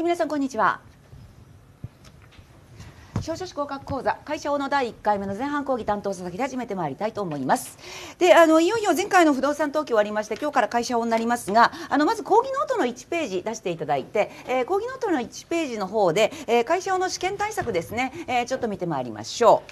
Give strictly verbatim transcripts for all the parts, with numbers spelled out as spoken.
い、皆さんこんにちは。司法書士合格講座会社法のだいいっかいめの前半講義担当佐々木で始めてまいりたいと思います。で、あのいよいよ前回の不動産登記終わりまして、今日から会社法になりますが、あのまず講義ノートのいちページ出していただいて、えー、講義ノートのいちページの方で、えー、会社法の試験対策ですね、えー、ちょっと見てまいりましょ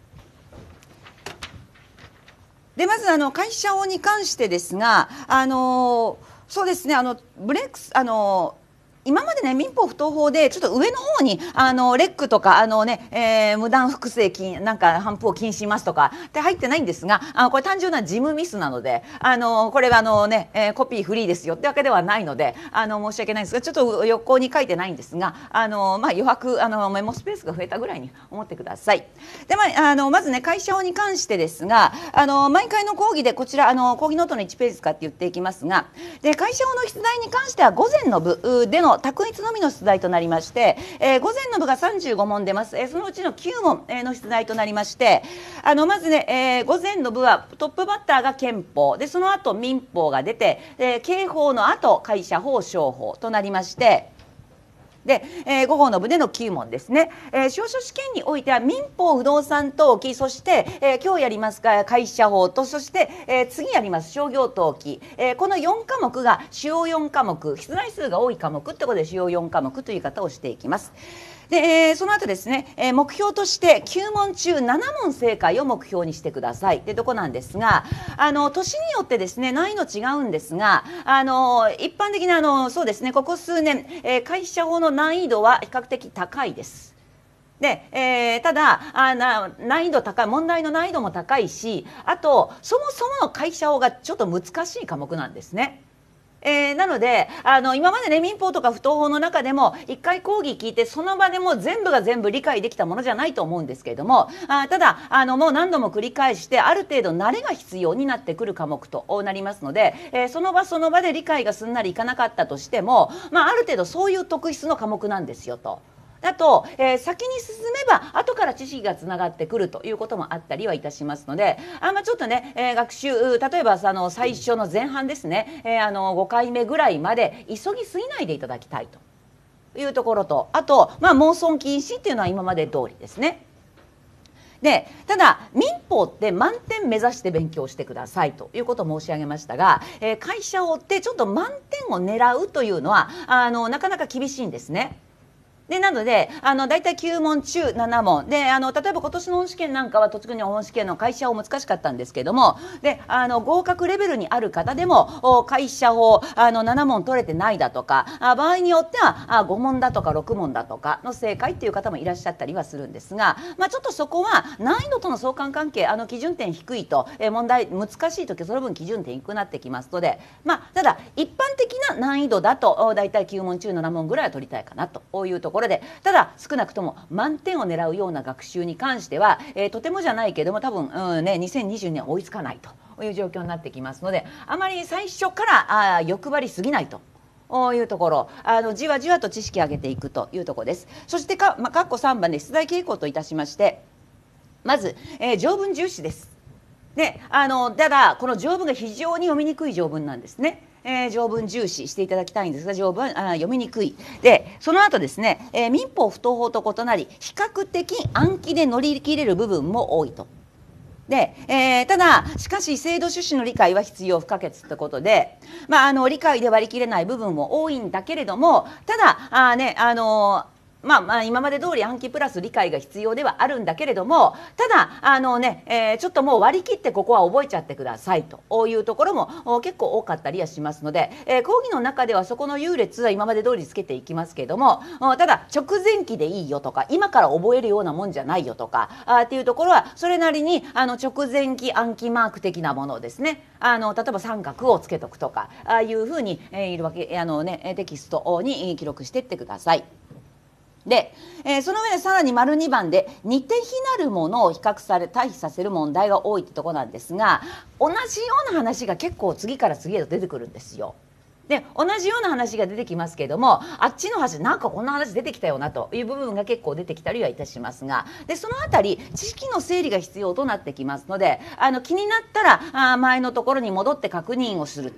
う。で、まずあの会社法に関してですが、あのー、そうですね、あのブレックスあのー今までね、民法不当法でちょっと上の方にあのレックとかあの、ねえー、無断複製禁なんか頒布を禁止しますとかって入ってないんですが、あのこれ単純な事務ミスなので、あのこれはあの、ねえー、コピーフリーですよってわけではないので、あの申し訳ないんですが、ちょっと横に書いてないんですが、あの、まあ、余白あのメモスペースが増えたぐらいに思ってください。で、まあ、あのまずね、会社法に関してですが、あの毎回の講義でこちらあの講義ノートのいちページ使って言っていきますが、で会社法の出題に関しては午前の部での択一のみの出題となりまして、えー、午前の部がさんじゅうごもん出ます。えー、そのうちのきゅうもん、えー、の出題となりまして、あのまずね、えー、午前の部はトップバッターが憲法で、その後民法が出て、えー、刑法の後会社法商法となりまして、で、えー、午後の部でのきゅうもんですね。えー、司法書試験においては民法不動産登記、そして、えー、今日やりますか会社法と、そして、えー、次やります商業登記、えー、このよんかもくが主要よんかもく、出題数が多い科目ってことで主要よんかもくという言い方をしていきます。で、えー、その後ですね、えー、目標としてきゅうもん中ななもん正解を目標にしてくださいってとこなんですが、あの年によってですね難易度違うんですが、あの一般的なあのそうですね、ここ数年、えー、会社法の難易度は比較的高いです。で、えー、ただあな難易度高い、問題の難易度も高いし、あとそもそもの会社法がちょっと難しい科目なんですね。えー、なのであの今までね、民法とか不当法の中でもいっかい講義聞いてその場でもう全部が全部理解できたものじゃないと思うんですけれども、あただあのもう何度も繰り返してある程度慣れが必要になってくる科目となりますので、えー、その場その場で理解がすんなりいかなかったとしても、まあ、ある程度そういう特質の科目なんですよと。あと、えー、先に進めば後から知識がつながってくるということもあったりはいたしますので、あ、まあ、ちょっとね、えー、学習例えばあの最初の前半ですね、えー、あのごかいめぐらいまで急ぎすぎないでいただきたいというところと、あと、まあ、妄想禁止っていうのは今まで通りですね。でただ民法って満点目指して勉強してくださいということを申し上げましたが、えー、会社法ってちょっと満点を狙うというのはあのなかなか厳しいんですね。でなのであのだいたいきゅうもん中ななもんで、あの例えば今年の本試験なんかは特に本試験の会社法難しかったんですけども、であの合格レベルにある方でも会社法あのななもん取れてないだとか、あ場合によってはあごもんだとかろくもんだとかの正解っていう方もいらっしゃったりはするんですが、まあ、ちょっとそこは難易度との相関関係、あの基準点低いと、え問題難しい時はその分基準点低くなってきますので、まあ、ただ一般的な難易度だとだいたいきゅうもん中ななもんぐらいは取りたいかなというところところで、ただ少なくとも満点を狙うような学習に関しては、えー、とてもじゃないけども多分、うんね、にせんにじゅうねん追いつかないという状況になってきますので、あまり最初からあ欲張りすぎないというところ、あのじわじわと知識を上げていくというところです。そしてか、まあ、括弧さんばんで出題傾向といたしまして、まず、えー、条文重視です。であのただこの条文が非常に読みにくい条文なんですね。えー、条文重視していただきたいんですが、条文あ読みにくいで、その後ですね、えー、民法不当法と異なり比較的暗記で乗り切れる部分も多いと。で、えー、ただしかし制度趣旨の理解は必要不可欠ということで、まあ、あの理解で割り切れない部分も多いんだけれども、ただあ、ね、あのまあ、まあ今まで通り暗記プラス理解が必要ではあるんだけれども、ただあの、ねえー、ちょっともう割り切ってここは覚えちゃってくださいというところも結構多かったりはしますので、えー、講義の中ではそこの優劣は今まで通りつけていきますけれども、ただ直前期でいいよとか今から覚えるようなもんじゃないよとかあっていうところはそれなりにあの直前期暗記マーク的なものをですね、あの例えば三角をつけとくとかああいうふうに、えー、いるわけあの、ね、テキストに記録していってください。で、えー、その上でさらに丸にばんで似て非なるものを比較され対比させる問題が多いってとこなんですが、同じような話が結構次から次へと出てくるんですよ。で同じような話が出てきますけれども、あっちの話なんかこんな話出てきたよなという部分が結構出てきたりはいたしますが、でそのあたり知識の整理が必要となってきますので、あの気になったらあ前のところに戻って確認をすると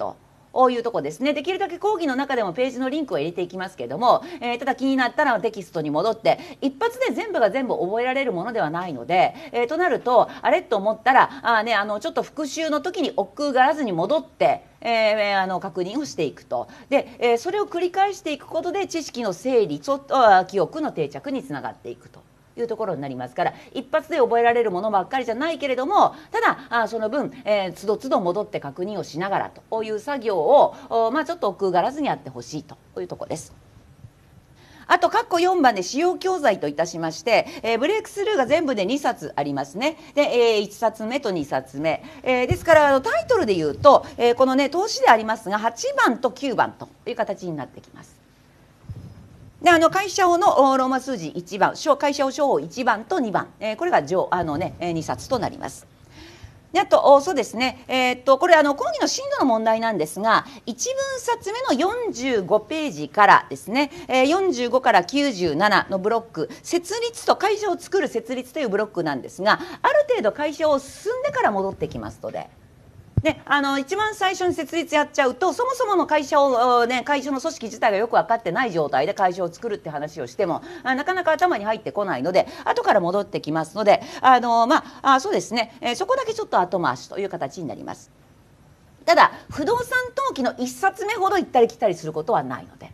こういうとこですね。できるだけ講義の中でもページのリンクを入れていきますけれども、えー、ただ気になったらテキストに戻って一発で全部が全部覚えられるものではないので、えー、となるとあれと思ったらあ、ね、あのちょっと復習の時に億劫がらずに戻って、えー、あの確認をしていくと。で、えー、それを繰り返していくことで知識の整理、ちょっと記憶の定着につながっていくというところになりますから、一発で覚えられるものばっかりじゃないけれども、ただあその分、えー、つどつど戻って確認をしながらという作業を、まあ、ちょっと億劫がらずにやってほしいというところです。あと、括弧よんばんで使用教材といたしまして、えー、ブレイクスルーが全部でにさつありますね。で、えー、いっさつめとにさつめ。えー、ですから、タイトルで言うと、えー、このね、投資でありますが、はちばんときゅうばんという形になってきます。で、あの会社法のローマ数字いちばん、会社法商法いちばんとにばん、えー、これが上あの、ね、にさつとなります。であとそうですね、えー、っとこれあの講義の進度の問題なんですが、いちぶんさつめのよんじゅうごページからですね、えー、よんじゅうごからきゅうじゅうななのブロック、設立と会社を作る設立というブロックなんですが、ある程度会社を進んでから戻ってきますので。であの一番最初に設立やっちゃうと、そもそもの会社を、ね、会社の組織自体がよく分かってない状態で会社を作るって話をしてもなかなか頭に入ってこないので、後から戻ってきますので、あの、まあ、あそうですね、えー、そこだけちょっと後回しという形になります。ただ不動産登記のいっさつめほど行ったり来たりすることはないので。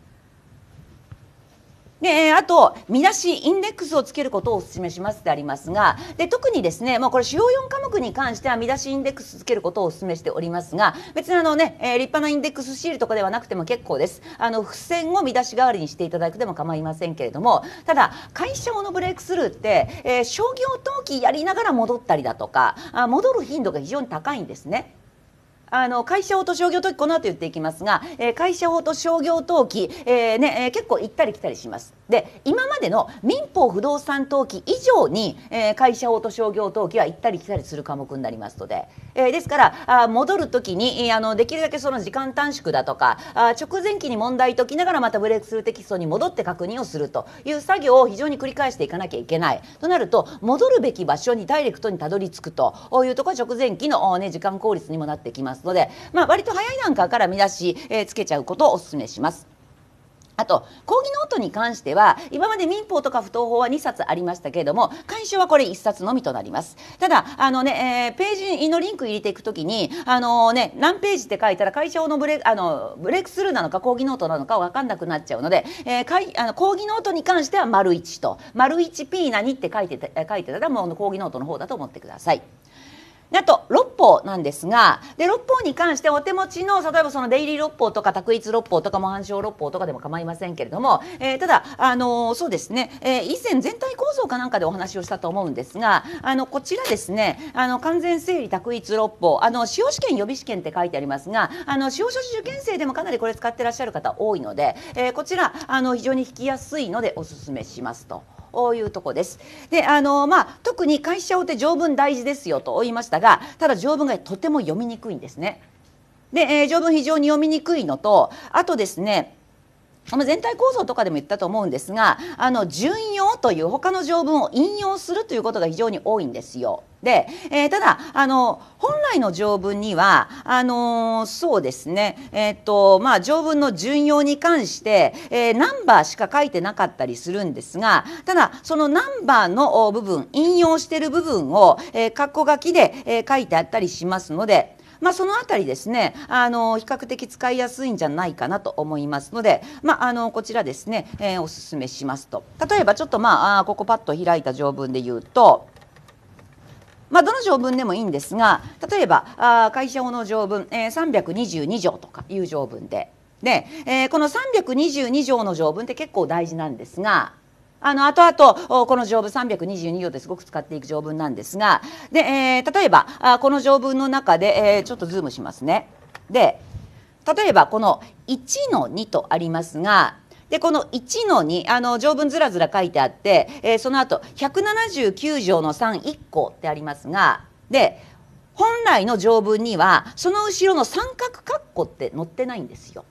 であと見出しインデックスをつけることをお勧めしますでありますが、で特にですね、もうこれ主要よんかもくに関しては見出しインデックスつけることをお勧めしておりますが、別にあのね、えー、立派なインデックスシールとかではなくても結構です。あの付箋を見出し代わりにしていただくでも構いませんけれども、ただ会社法のブレイクスルーって、えー、商業登記やりながら戻ったりだとか、あ戻る頻度が非常に高いんですね。あの会社法と商業登記、この後言っていきますが、えー、会社法と商業登記、えーねえー、結構行ったり来たりします。で今までの民法不動産登記以上に、えー、会社法と商業登記は行ったり来たりする科目になりますので、えー、ですからあ戻る時にあのできるだけその時間短縮だとか、あ直前期に問題解きながらまたブレイクスルーテキストに戻って確認をするという作業を非常に繰り返していかなきゃいけないとなると、戻るべき場所にダイレクトにたどり着くというところは直前期の、ね、時間効率にもなってきますので、まあ、割と早い段階から見出し、えー、つけちゃうことをお勧めします。あと講義ノートに関しては、今まで民法とか不当法はにさつありましたけれども、会社はこれいっさつのみとなります。ただあの、ねえー、ページのリンク入れていくときに、あの、ね、何ページって書いたら会社法のブレあのブレイクスルーなのか講義ノートなのか分かんなくなっちゃうので、えー、かいあの講義ノートに関しては丸いちと丸 いちピー 何って書いてた書いてたら、もう講義ノートの方だと思ってください。あと六法なんですが、で六法に関してお手持ちの例えばそのデイリー六法とか択一六法とか模範証六法とかでも構いませんけれども、えー、ただあのー、そうですね、えー、以前全体構造かなんかでお話をしたと思うんですが、あのこちらですね、あの完全整理択一六法、あの司法試験予備試験って書いてありますが、あの司法書士受験生でもかなりこれ使ってらっしゃる方多いので、えー、こちらあの非常に引きやすいのでおすすめしますと。こういうとこです。であの、まあ、特に会社法って条文大事ですよと言いましたが、ただ条文がとても読みにくいんですね。で、えー、条文非常に読みにくいのと、あとですね、全体構造とかでも言ったと思うんですが、あの準用という他の条文を引用するということが非常に多いんですよ。で、えー、ただあの本来の条文にはあのー、そうですね、えーっとまあ、条文の準用に関して、えー、ナンバーしか書いてなかったりするんですが、ただそのナンバーの部分、引用している部分を、えー、括弧書きで、えー、書いてあったりしますので、まあ、そのあたりですね、あの比較的使いやすいんじゃないかなと思いますので、まあ、あのこちらですね、えー、おすすめしますと。例えばちょっとまあここパッと開いた条文で言うと、まあ、どの条文でもいいんですが、例えばあ会社法の条文、えー、さんびゃくにじゅうにじょうとかいう条文で、で、えー、このさんびゃくにじゅうにじょうの条文って結構大事なんですが、あの後々この条文さんびゃくにじゅうにじょうですごく使っていく条文なんですが、で、えー、例えばあこの条文の中で、えー、ちょっとズームしますね。で例えばこのいちのにとありますが、でこのいちのに、あの条文ずらずら書いてあって、えー、その後ひゃくななじゅうきゅうじょうのさんいっこってありますが、で本来の条文にはその後ろの三角括弧って載ってないんですよ。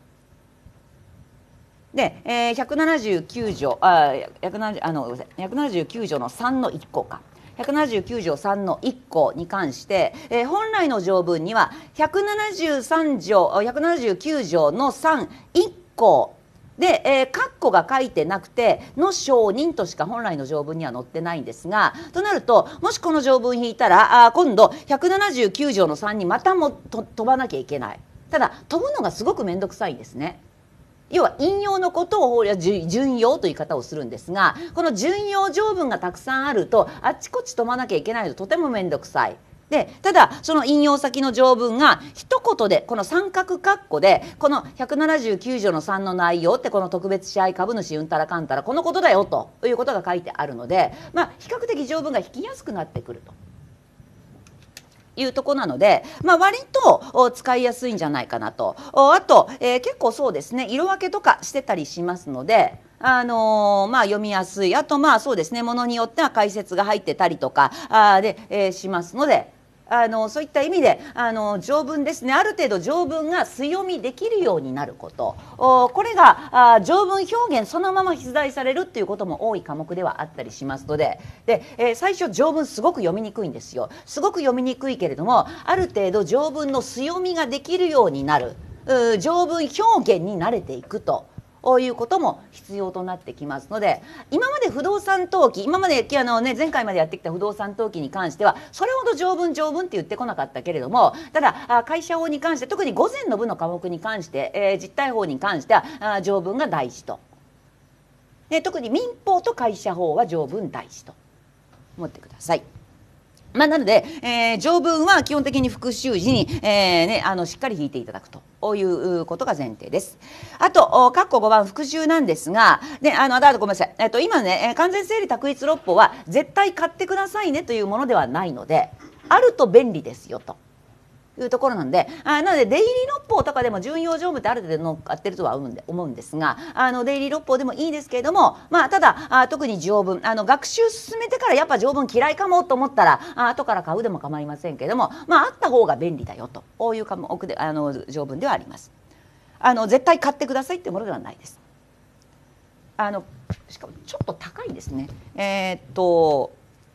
で、えー、ひゃくななじゅうきゅうじょう、あ、ひゃくななじゅう、あの、ひゃくななじゅうきゅうじょうのさんのいっこか。 ひゃくななじゅうきゅうじょうさんのいっこに関して、えー、本来の条文にはひゃくななじゅうさんじょうひゃくななじゅうきゅうじょうのさんいっこで、えー、括弧が書いてなくての証人としか本来の条文には載ってないんですが、となるともしこの条文引いたらあ今度ひゃくななじゅうきゅうじょうのさんにまたもと飛ばなきゃいけない。ただ飛ぶのがすごく面倒くさいんですね。要は引用のことを準用という言い方をするんですが、この準用条文がたくさんあるとあっちこっち飛ばなきゃいけないととても面倒くさい。でただその引用先の条文が一言でこの三角括弧でこのひゃくななじゅうきゅうじょうのさんの内容ってこの特別支配株主うんたらかんたらこのことだよということが書いてあるので、まあ、比較的条文が引きやすくなってくるというとこなので、まあ、割と使いやすいんじゃないかなと。あと、えー、結構そうですね色分けとかしてたりしますので。あのー、まあ読みやすい。あとまあそうですねものによっては解説が入ってたりとかあで、えー、しますので、あのそういった意味であの条文ですね、ある程度条文が強読みできるようになること、これがあ条文表現そのまま出題されるっていうことも多い科目ではあったりしますので、で、えー、最初条文すごく読みにくいんですよ。すごく読みにくいけれどもある程度条文の強読みができるようになる、条文表現に慣れていくと。こういうことも必要となってきますので、今まで不動産登記、今まであの、ね、前回までやってきた不動産登記に関してはそれほど条文条文って言ってこなかったけれども、ただ会社法に関して特に午前の部の科目に関して、えー、実態法に関しては条文が大事と、で特に民法と会社法は条文大事と思ってください。まあ、なので、えー、条文は基本的に復習時に、えーね、あのしっかり引いていただくということが前提です。あと、括弧ごばん復習なんですが、であのあとごめんなさい、えっと、今ね、完全整理択一六法は絶対買ってくださいねというものではないので、あると便利ですよと。いうところなんで、あなので出入り六法とかでも準用条文ってある程度乗っかってるとは思うんで思うんですが、あの出入り六法でもいいですけれども、まあ、ただあ特に条文あの学習進めてからやっぱ条文嫌いかもと思ったらあ後から買うでも構いませんけれども、まあ、あった方が便利だよとこういう科目であの条文ではあります。あの絶対買ってくださいっていうものではないです。あのしかもちょっと高いですね。えー、っと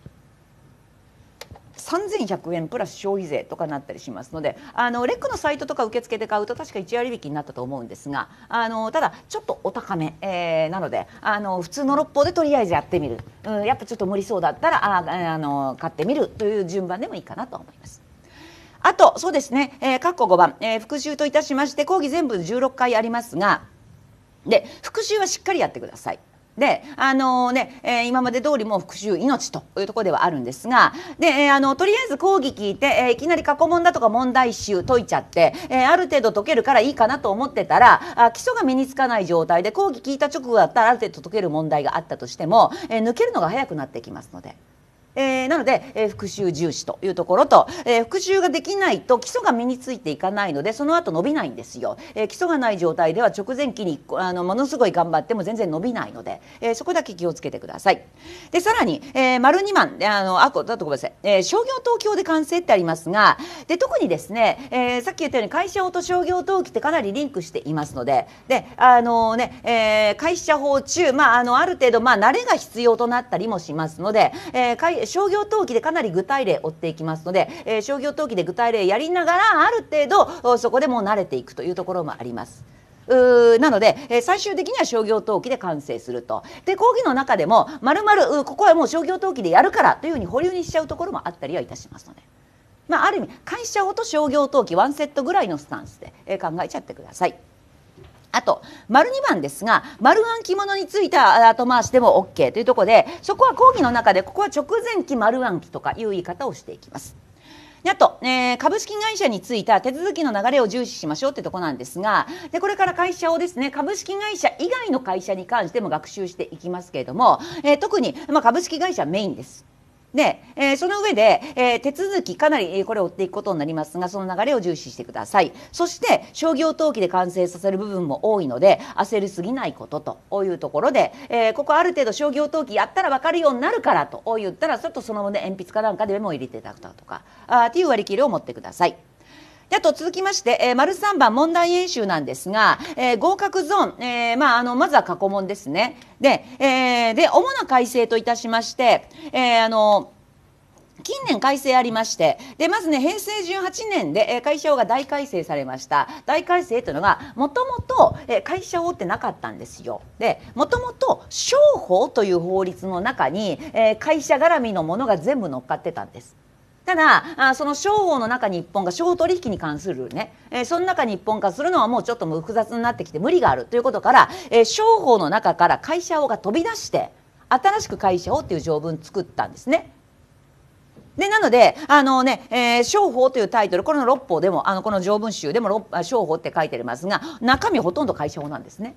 さんぜんひゃくえんプラス消費税とかなったりしますので、あのレックのサイトとか受付で買うと確かいちわり引きになったと思うんですが、あのただちょっとお高め、えー、なのであの普通の六法でとりあえずやってみる、うん、やっぱちょっと無理そうだったらああの買ってみるという順番でもいいかなと思います。あとそうですね、えー、括弧ごばん、えー、復習といたしまして講義全部じゅうろっかいありますが、で復習はしっかりやってください。であのねえー、今まで通りもう復習命というところではあるんですが、で、えー、あのとりあえず講義聞いて、えー、いきなり過去問だとか問題集解いちゃって、えー、ある程度解けるからいいかなと思ってたらあ基礎が身につかない状態で講義聞いた直後だったらある程度解ける問題があったとしても、えー、抜けるのが早くなってきますので。えー、なので、えー、復習重視というところと、えー、復習ができないと基礎が身についていかないのでその後伸びないんですよ、えー、基礎がない状態では直前期にあのものすごい頑張っても全然伸びないので、えー、そこだけ気をつけてください。でさらに、えー、丸にばんあのあこだとごめんなさい、えー、商業登記法で完成ってありますが、で特にですね、えー、さっき言ったように会社法と商業登記ってかなりリンクしていますので、であのね、えー、会社法中、まあ、あのある程度、まあ、慣れが必要となったりもしますので、えー、会商業登記でかなり具体例を追っていきますので、えー、商業登記で具体例やりながらある程度そこでもう慣れていくというところもあります。うなので、えー、最終的には商業登記で完成すると。で講義の中でもまるまるここはもう商業登記でやるからというふうに保留にしちゃうところもあったりはいたしますので、まあ、ある意味会社法と商業登記ワンセットぐらいのスタンスで、えー、考えちゃってください。あと丸にばんですが、丸暗記物についた後回しでも OK というところで、そこは講義の中でここは直前期丸暗記とかいう言い方をしていきます。であと、えー、株式会社についた手続きの流れを重視しましょうってとこなんですが、でこれから会社をですね株式会社以外の会社に関しても学習していきますけれども、えー、特に、まあ、株式会社メインです。で、えー、その上で、えー、手続きかなりこれを追っていくことになりますが、その流れを重視してください。そして商業登記で完成させる部分も多いので焦りすぎないことというところで、えー、ここある程度商業登記やったら分かるようになるからと言ったらちょっとそのまま鉛筆かなんかでメモを入れていただくとかあっていう割り切りを持ってください。であと続きまして、えー、丸さんばん問題演習なんですが、えー、合格ゾーン、えーまあ、あのまずは過去問ですね。で、えー、で主な改正といたしまして、えー、あの近年改正ありまして、でまずねへいせいじゅうはちねんで、えー、会社法が大改正されました。大改正というのがもともと会社法ってなかったんですよ。でもともと商法という法律の中に、えー、会社絡みのものが全部乗っかってたんです。ただあその商法の中に一本化、商法取引に関するね、えー、その中に一本化するのはもうちょっと複雑になってきて無理があるということから、えー、商法の中から会社法が飛び出して新しく会社法っていう条文作ったんですね。でなのであのね、えー、商法というタイトル、これのろっぽうでもあのこの条文集でも商法って書いてありますが、中身ほとんど会社法なんですね。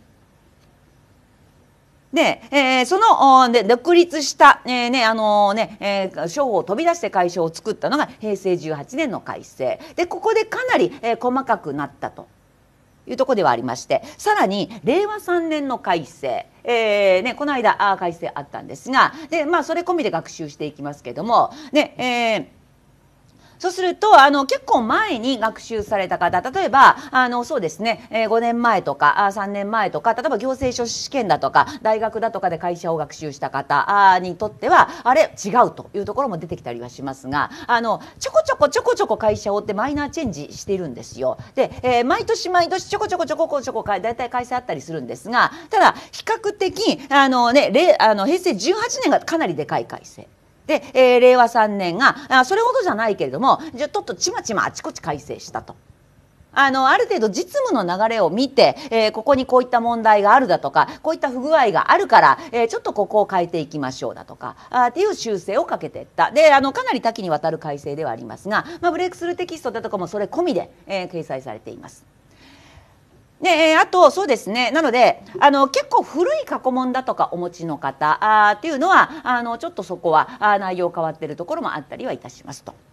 で、えー、そので独立した、えーねあのねえー、商法を飛び出して会社を作ったのがへいせいじゅうはちねんの改正で、ここでかなり、えー、細かくなったというところではありまして、さらにれいわさんねんの改正、えーね、この間あ改正あったんですが、で、まあ、それ込みで学習していきますけども、ねえーそうするとあの結構前に学習された方、例えばあのそうですね、えー、ごねんまえとかあさんねんまえとか、例えば行政書士試験だとか大学だとかで会社を学習した方にとってはあれ違うというところも出てきたりはしますが、あのちょこちょこちょこちょこ会社をってマイナーチェンジしているんですよ。で、えー、毎年毎年ちょこちょこちょこちょこだいたい改正あったりするんですが、ただ比較的あのねあのへいせいじゅうはちねんがかなりでかい改正で、えー、れいわさんねんがあそれほどじゃないけれども、じゃちょっとちまちまあちこち改正したと。あのある程度実務の流れを見て、えー、ここにこういった問題があるだとか、こういった不具合があるから、えー、ちょっとここを変えていきましょうだとかあっていう修正をかけていった。であのかなり多岐にわたる改正ではありますが、まあ、ブレイクスルーテキストだとかもそれ込みで、えー、掲載されています。であとそうですね、なのであの結構古い過去問だとかお持ちの方あっていうのはあのちょっとそこはあ内容変わっているところもあったりはいたしますと。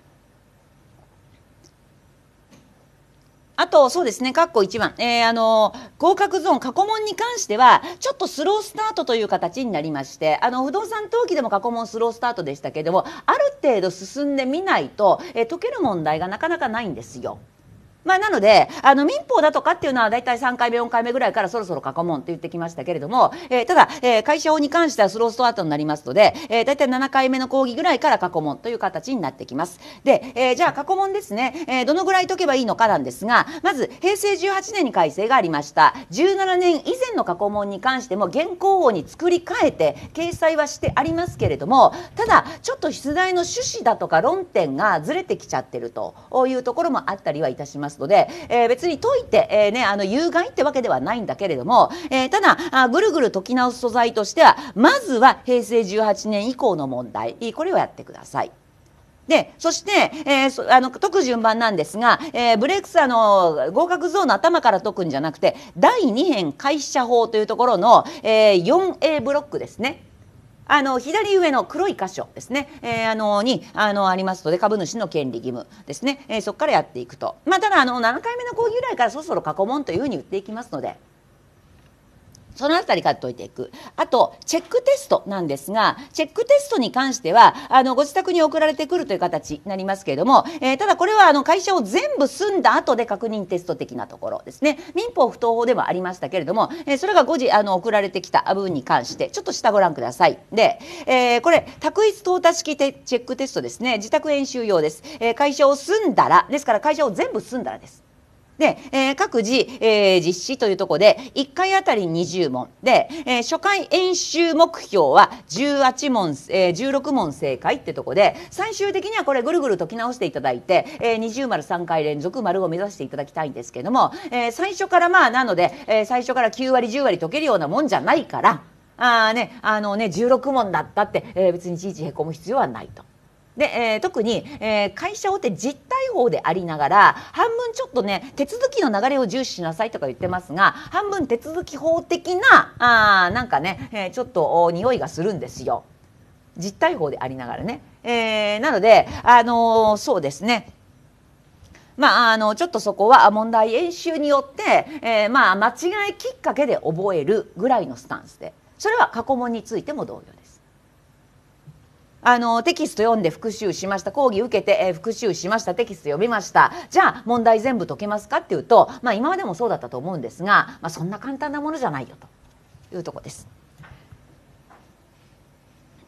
あとそうですね、括弧いちばん、えー、あの合格ゾーン過去問に関してはちょっとスロースタートという形になりまして、あの不動産登記でも過去問スロースタートでしたけれども、ある程度進んでみないと、えー、解ける問題がなかなかないんですよ。まあ、なのであの民法だとかっていうのはだいたいさんかいめよんかいめぐらいからそろそろ過去問って言ってきましたけれども、えー、ただ、えー、会社法に関してはスロースタートになりますので、えー、だいたいななかいめの講義ぐらいから過去問という形になってきます。で、えー、じゃあ過去問ですね、えー、どのぐらい解けばいいのかなんですが、まずへいせいじゅうはちねんに改正がありましたじゅうななねん以前の過去問に関しても現行法に作り変えて掲載はしてありますけれども、ただちょっと出題の趣旨だとか論点がずれてきちゃってるというところもあったりはいたしますので、えー別に解いて、えーね、あの有害ってわけではないんだけれども、えー、ただあぐるぐる解き直す素材としてはまずはへいせいじゅうはちねん以降の問題、これをやってください。でそして、えー、あの解く順番なんですが、えー、ブレイクスあの合格ゾーンの頭から解くんじゃなくてだいに編会社法というところの、えー、よんエー ブロックですね。あの左上の黒い箇所ですね、えー、あのにあのありますので、株主の権利義務ですね、えー、そこからやっていくと、まあ、ただあのななかいめの講義ぐらいからそろそろ過去問というふうに言っていきますので、そのあたりから解いていく。あとチェックテストなんですが、チェックテストに関してはあのご自宅に送られてくるという形になりますけれども、えー、ただこれはあの会社を全部済んだ後で確認テスト的なところですね。民法不当法でもありましたけれども、えー、それが後日あの送られてきた部分に関してちょっと下ご覧ください。で、えー、これ択一淘汰式チェックテストですね。自宅演習用です。えー、会社を済んだらですから、会社を全部済んだらです。で、えー、各自、えー、実施というところでいっかいあたりにじゅうもんで、えー、初回演習目標はじゅうはちもん、えー、じゅうろくもん正解ってところで、最終的にはこれぐるぐる解き直していただいて、えー、にじゅう丸さんかい連続丸を目指していただきたいんですけども、えー、最初からまあなので、えー、最初からきゅうわりじゅうわり解けるようなもんじゃないから、あ、ね、あのねじゅうろくもんだったって、えー、別にいちいちへこむ必要はないと。で、えー、特に、えー、会社法って実態法でありながら半分ちょっとね手続きの流れを重視しなさいとか言ってますが、半分手続き法的なあなんかね、えー、ちょっと匂いがするんですよ、実態法でありながらね。えー、なので、あのー、そうですね、まあ、あのちょっとそこは問題演習によって、えーまあ、間違いきっかけで覚えるぐらいのスタンスで、それは過去問についても同様です。あのテキスト読んで復習しました、講義受けて、えー、復習しました、テキスト読みました、じゃあ問題全部解けますかっていうと、まあ、今までもそうだったと思うんですが、まあ、そんな簡単なものじゃないよというところです。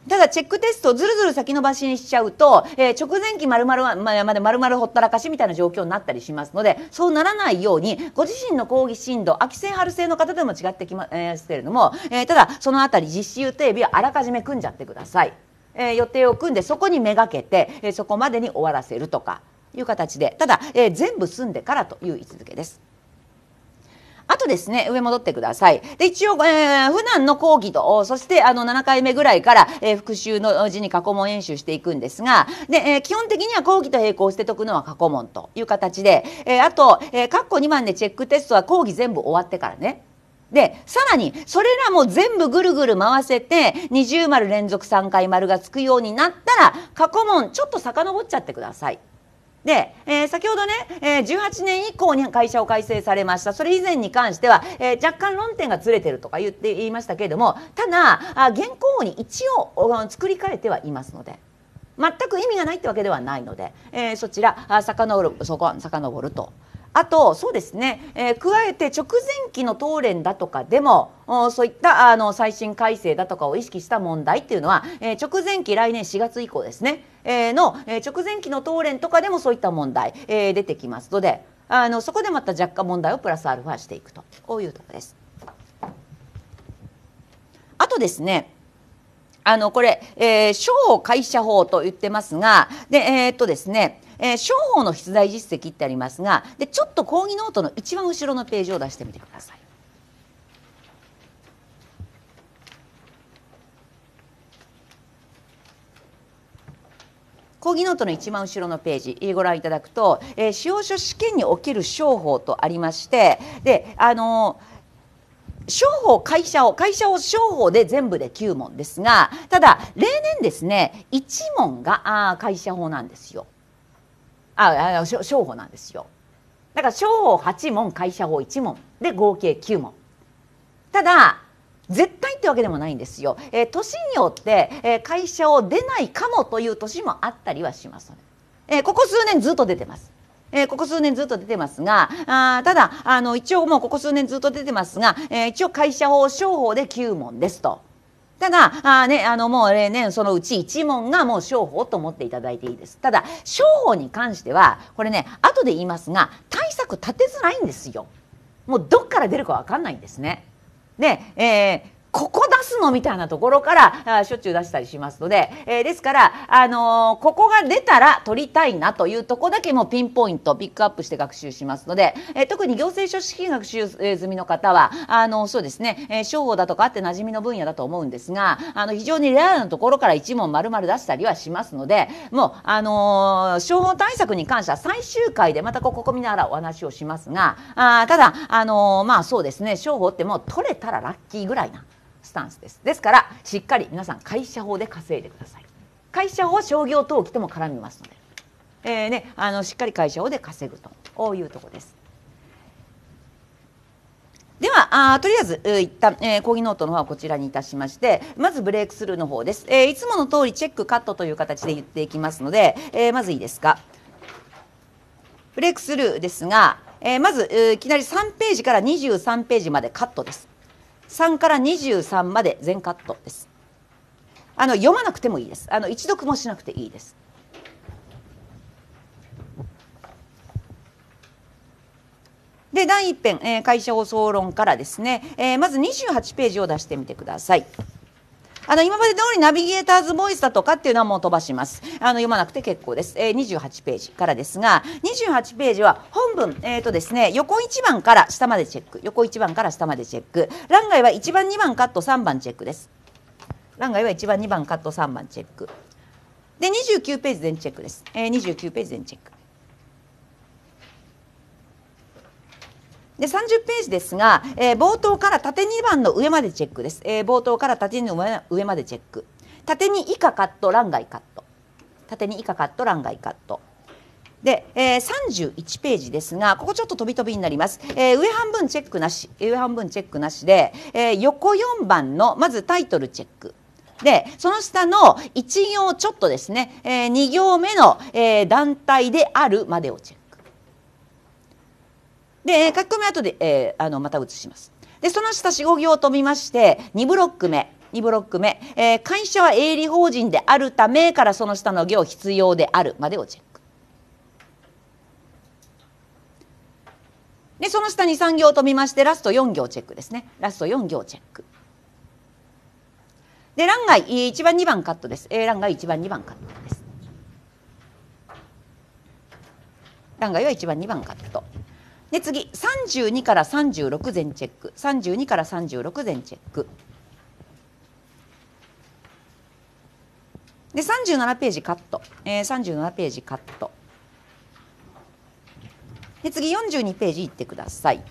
ただチェックテストをずるずる先延ばしにしちゃうと、えー、直前期丸々まで丸々ほったらかしみたいな状況になったりしますので、そうならないようにご自身の講義進度、秋生春生の方でも違ってきますけれども、えー、ただそのあたり実施予定日はあらかじめ組んじゃってください。えー、予定を組んでそこにめがけて、えー、そこまでに終わらせるとかいう形で、ただ、えー、全部済んでからという位置づけです。あとですね、上戻ってください。で、一応、えー、普段の講義と、そしてあのななかいめぐらいから、えー、復習の字に過去問演習していくんですが、で、えー、基本的には講義と並行して解くのは過去問という形で、えー、あと、えー、括弧にばんでチェックテストは講義全部終わってからね。で、さらにそれらも全部ぐるぐる回せて二重丸連続さんかい丸がつくようになったら、過去問ちょっと遡っちゃってください。で、えー、先ほどね、えー、じゅうはちねん以降に会社を改正されました。それ以前に関しては、えー、若干論点がずれてるとか言って言いましたけれども、ただあ現行に一応作り変えてはいますので、全く意味がないってわけではないので、えー、そちらあ遡るそこは遡ると。あとそうですね、えー、加えて直前期の答練だとかでもそういったあの最新改正だとかを意識した問題っていうのは、えー、直前期来年しがつ以降ですね、えー、の、えー、直前期の答練とかでもそういった問題、えー、出てきますので、あのそこでまた若干問題をプラスアルファしていくと、こういうところです。あとですね、あのこれ、えー、商法会社法と言ってますが、でえー、っとですねえー、商法の出題実績ってありますが、でちょっと講義ノートの一番後ろのページを出してみてください。講義ノートの一番後ろのページご覧いただくと、えー、司法書試験における商法とありまして、であのー商法会社法会社法商法で全部できゅうもんですが、ただ例年ですねいちもんがあ会社法なんですよ。ああ商法なんですよ。だから商法はちもん会社法いちもんで合計きゅうもん。ただ絶対ってわけでもないんですよ。えー、年によって、えー、会社を出ないかもという年もあったりはしますので、えー、ここ数年ずっと出てます。えー、ここ数年ずっと出てますが、あただあの一応もうここ数年ずっと出てますが、えー、一応会社法商法できゅうもんですと。ただあ、ね、あのもう例年そのうちいちもんがもう商法と思っていただいていいです。ただ商法に関してはこれね後で言いますが対策立てづらいんですよ。もうどっから出るか分かんないんですね。で、えーここ出すのみたいなところからあしょっちゅう出したりしますので、えー、ですから、あのー、ここが出たら取りたいなというところだけもピンポイントピックアップして学習しますので、えー、特に行政書士試験学習済みの方はあのー、そうですね、えー、商法だとかあって馴染みの分野だと思うんですが、あの非常にレアなところから一問丸々出したりはしますので、もう、あのー、商法対策に関しては最終回でまたここ見ながらお話をしますが、あただ、あのー、まあそうですね、商法ってもう取れたらラッキーぐらいなスタンスです。ですからしっかり皆さん会社法で稼いでください。会社法は商業登記とも絡みますので、えーね、あのしっかり会社法で稼ぐというところです。ではあとりあえず一旦、えー、講義ノートの方はこちらにいたしまして、まずブレイクスルーの方です。えー、いつもの通りチェックカットという形で言っていきますので、えー、まずいいですか。ブレイクスルーですが、えー、まず、えー、いきなりさんページからにじゅうさんページまでカットです。さんからにじゅうさんまで全カットです。あの読まなくてもいいです。あの一読もしなくていいです。でだいいっ編、えー、会社法総論からですね、えー、まずにじゅうはちページを出してみてください。あの今まで通りナビゲーターズボイスだとかっていうのはもう飛ばします。あの読まなくて結構です。えー、にじゅうはちページからですが、にじゅうはちページは本文、えーとですね、横いちばんから下までチェック、横いちばんから下までチェック、欄外はいちばんにばんカットさんばんチェックです。欄外はいちばんにばんカットさんばんチェックでにじゅうきゅうページ全チェックです。えー、にじゅうきゅうページ全チェックでさんじゅうページですが、えー、冒頭から縦にばんの上までチェックです。えー、冒頭から縦に上上までチェック。縦に以下カット、欄外カット。縦に以下カット、欄外カット。で、えー、さんじゅういちページですが、ここちょっと飛び飛びになります。えー、上半分チェックなし、上半分チェックなしで、えー、横よんばんのまずタイトルチェック。で、その下のいち行ちょっとですね、えー、に行目の、えー、団体であるまでをチェック。で書き込み後で、えー、あのまた写します。でその下よん、ご行飛びましてにブロック目にブロック目、えー、会社は営利法人であるためからその下の行必要であるまでをチェック。でその下にさん行飛びましてラストよん行チェックですね。ラストよん行チェックで欄外いちばんにばんカットです。えー、欄外いちばんにばんカットです。欄外はいちばんにばんカットで次さんじゅうにからさんじゅうろく全チェック、さんじゅうにからさんじゅうろく全チェックでさんじゅうななページカット、えー、さんじゅうななページカットで次よんじゅうにページいってください。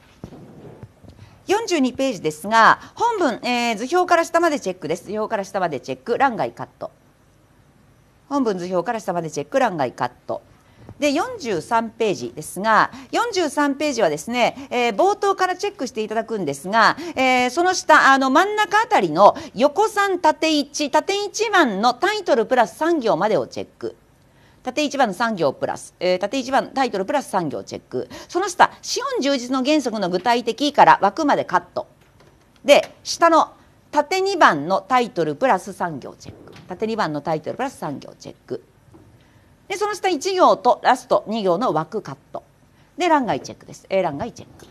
よんじゅうにページですが本文、えー、図表から下までチェックです。図表から下までチェック、欄外カット。本文図表から下までチェック、欄外カットでよんじゅうさんページですがよんじゅうさんページはですね、えー、冒頭からチェックしていただくんですが、えー、その下あの真ん中あたりの横さん縦いち縦いちばんのタイトルプラスさん行までをチェック。縦いちばんのさん行プラス、えー、縦いちばんタイトルプラスさん行チェック。その下資本充実の原則の具体的から枠までカットで下の縦にばんのタイトルプラスさん行チェック。縦にばんのタイトルプラスさん行チェックでその下いち行とラストに行の枠カットで欄外チェックです。A 欄外チェック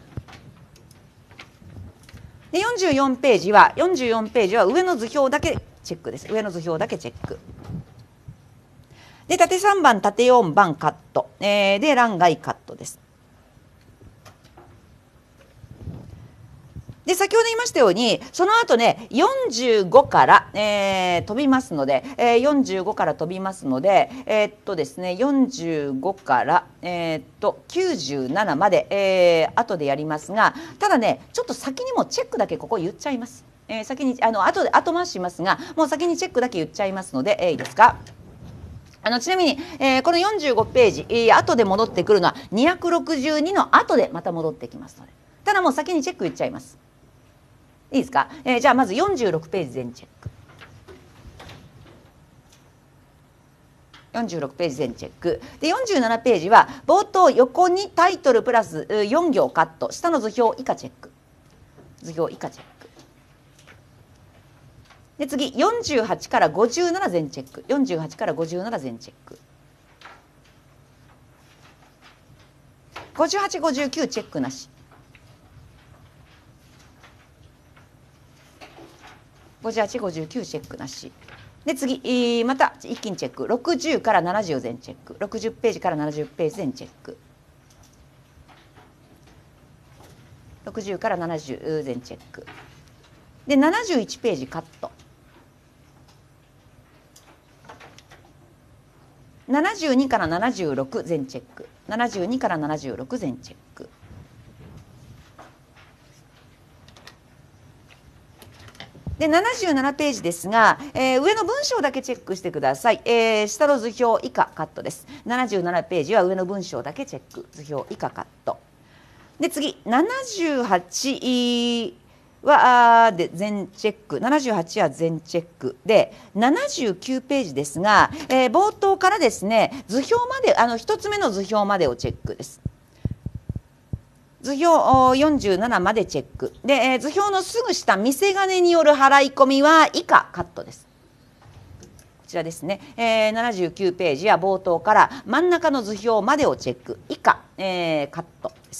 でよんじゅうよんページはよんじゅうよんページは上の図表だけチェックです。上の図表だけチェックで縦さんばん縦よんばんカット、えー、で欄外カットです。で先ほど言いましたようにその後ねよんじゅうごから、えー、飛びますので、えー、よんじゅうごから飛びますのでえー、っとですねよんじゅうごから、えー、っときゅうじゅうななまで、えー、後でやりますがただねちょっと先にもチェックだけここ言っちゃいます。えー、先にあの後で後回ししますがもう先にチェックだけ言っちゃいますので、えー、いいですか。あのちなみに、えー、このよんじゅうごページ、えー、後で戻ってくるのはにひゃくろくじゅうにの後でまた戻ってきますのでただもう先にチェック言っちゃいます。いいですか、えー、じゃあまずよんじゅうろくページ全チェックよんじゅうろくページ全チェックでよんじゅうななページは冒頭横にタイトルプラスよん行カット下の図表以下チェック図表以下チェックで次よんじゅうはちからごじゅうなな全チェックよんじゅうはちからごじゅうなな全チェックごじゅうはち、ごじゅうきゅうチェックなしごじゅうはち、ごじゅうきゅうチェックなしで次また一気にチェックろくじゅうからななじゅう全チェックろくじゅうページからななじゅうページ全チェックろくじゅうからななじゅう全チェックでななじゅういちページカットななじゅうにからななじゅうろく全チェックななじゅうにからななじゅうろく全チェックでななじゅうななページですが、えー、上の文章だけチェックしてください、えー、下の図表以下カットです。ななじゅうななページは上の文章だけチェック図表以下カットで次ななじゅうはちはで全チェックななじゅうはちは全チェックでななじゅうきゅうページですが、えー、冒頭からですね図表まであのひとつめの図表までをチェックです。図表よんじゅうななまでチェックで、えー、図表のすぐ下見せ金による払い込みは以下カットです。こちらですね、えー、ななじゅうきゅうページは冒頭から真ん中の図表までをチェック以下、えー、カットです。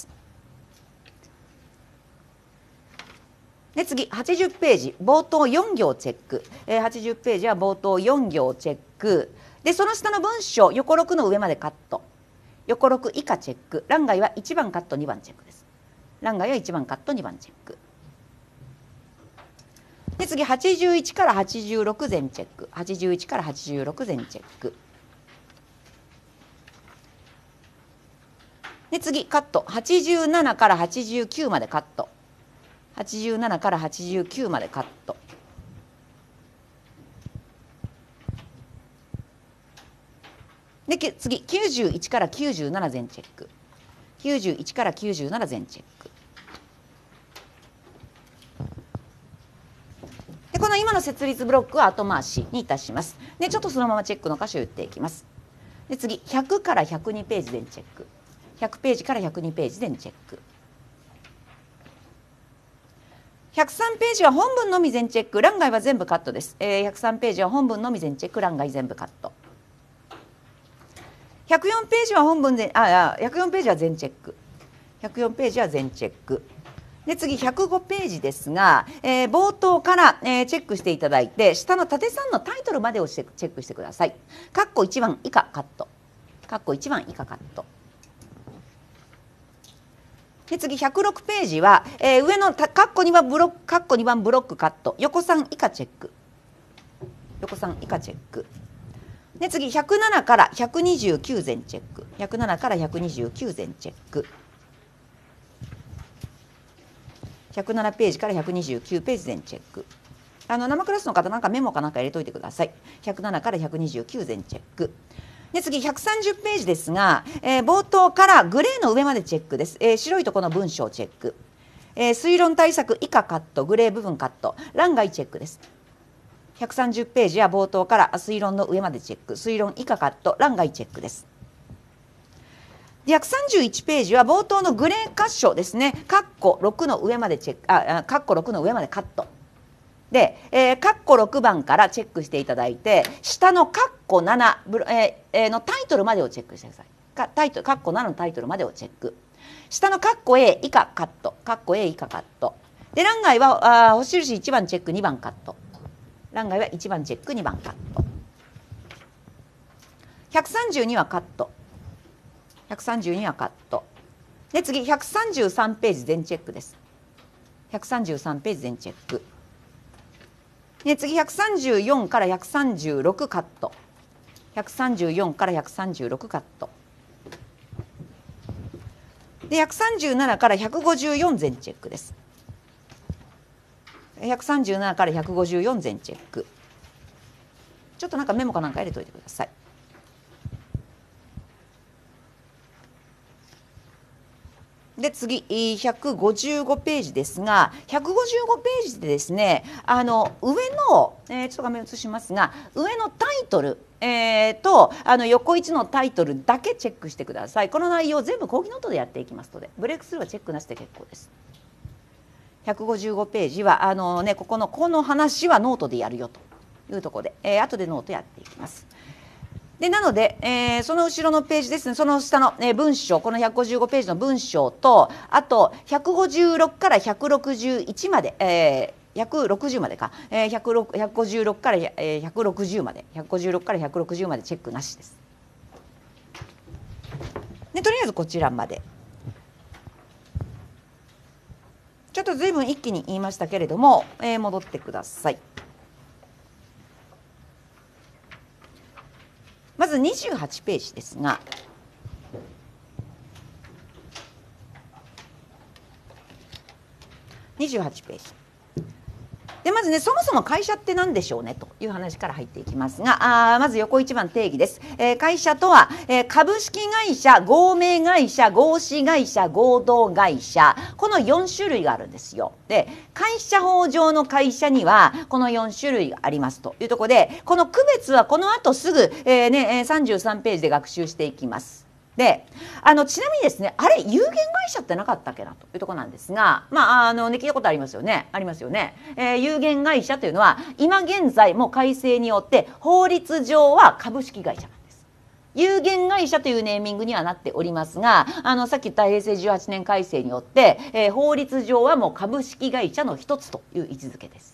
で次はちじゅうページ冒頭よん行チェック、えー、はちじゅうページは冒頭よん行チェックでその下の文章横ろくの上までカット横ろく以下チェック欄外はいちばんカットにばんチェックです。欄外はいちばんカットにばんチェックで次はちじゅういちからはちじゅうろく全チェックはちじゅういちからはちじゅうろく全チェックで次カットはちじゅうななからはちじゅうきゅうまでカットはちじゅうななからはちじゅうきゅうまでカットで次きゅうじゅういちからきゅうじゅうなな全チェックきゅうじゅういちからきゅうじゅうなな全チェックでこの今の設立ブロックは後回しにいたします。でちょっとそのままチェックの箇所を言っていきます。で次ひゃくからひゃくにページ全チェックひゃくページからひゃくにページ全チェックひゃくさんページは本文のみ全チェック、欄外は全部カットです。えー、ひゃくさんページは本文のみ全チェック、欄外全部カット。ひゃくよんページは本文で、あ、ひゃくよんページは全チェック。ひゃくよんページは全チェック。で次ひゃくごページですが、えー、冒頭から、えー、チェックしていただいて、下の縦さんのタイトルまでをチェックしてください。カッコいちばん以下カット。カッコいちばん以下カット。で次ひゃくろくページは、えー、上のカッコにばんブロック、カッコにばんブロックカット。横さん以下チェック。横さん以下チェック。で次ひゃくななからひゃくにじゅうきゅう全チェック。ひゃくななからひゃくにじゅうきゅう全チェック。ひゃくななページからひゃくにじゅうきゅうページ全チェック。あの生クラスの方なんかメモかなんか入れといてください。ひゃくななからひゃくにじゅうきゅう全チェック。で次ひゃくさんじゅうページですが、えー、冒頭からグレーの上までチェックです。えー、白いところの文章チェック。えー、推論対策以下カット、グレー部分カット、欄外チェックです。ひゃくさんじゅうページは冒頭から推論の上までチェック、推論以下カット、欄外チェックです。ひゃくさんじゅういちページは冒頭のグレー箇所ですね。カッコろくの上までチェック、あ、カッコろくの上までカット。で、えー、カッコろくばんからチェックしていただいて、下のカッコなな、えー、のタイトルまでをチェックしてください。かタイトルカッコななのタイトルまでをチェック。下のカッコ A 以下カット。カッコ A 以下カット。で、欄外はあ星印いちばんチェックにばんカット。欄外はいちばんチェックにばんカット。ひゃくさんじゅうにはカット。ひゃくさんじゅうにはカット。で、次、ひゃくさんじゅうさんページ全チェックです。ひゃくさんじゅうさんページ全チェック。で、次、ひゃくさんじゅうよんからひゃくさんじゅうろくカット。ひゃくさんじゅうよんからひゃくさんじゅうろくカット。で、ひゃくさんじゅうななからひゃくごじゅうよん全チェックです。ひゃくさんじゅうななからひゃくごじゅうよん全チェック。ちょっとなんかメモかなんか入れといてください。で次ひゃくごじゅうごページですが、ひゃくごじゅうごページでですね、あの上の、えー、ちょっと画面映しますが、上のタイトル、えー、とあの横いちのタイトルだけチェックしてください。この内容全部講義ノートでやっていきますので、ブレイクスルーはチェックなしで結構です。ひゃくごじゅうごページはあの、ね、ここのこの話はノートでやるよというところで、えー、後でノートやっていきます。でなので、えー、その後ろのページですね、その下の、えー、文章、このひゃくごじゅうごページの文章と、あとひゃくごじゅうろくからひゃくろくじゅういちまで、えー、ひゃくろくじゅうまでか、えー、ひゃくごじゅうろくからひゃくろくじゅうまで、ひゃくごじゅうろくからひゃくろくじゅうまでチェックなしです。でとりあえずこちらまで。ちょっとずいぶん一気に言いましたけれども、えー、戻ってください。まずにじゅうはちページですが、にじゅうはちページで、まずね、そもそも会社って何でしょうねという話から入っていきますが、あまず横一番定義です。えー、会社とは、えー、株式会社、合名会社、合資会社、合同会社、このよん種類があるんですよ。で、会社法上の会社にはこのよん種類がありますというところで、この区別はこの後すぐ、えーね、さんじゅうさんページで学習していきます。で、あのちなみにですね、あれ有限会社ってなかったっけなというところなんですが、まああのね、聞いたことありますよね、ありますよね。えー、有限会社というのは今現在も改正によって法律上は株式会社なんです。有限会社というネーミングにはなっておりますが、あのさっき言った平成じゅうはちねん改正によって、えー、法律上はもう株式会社の一つという位置づけです。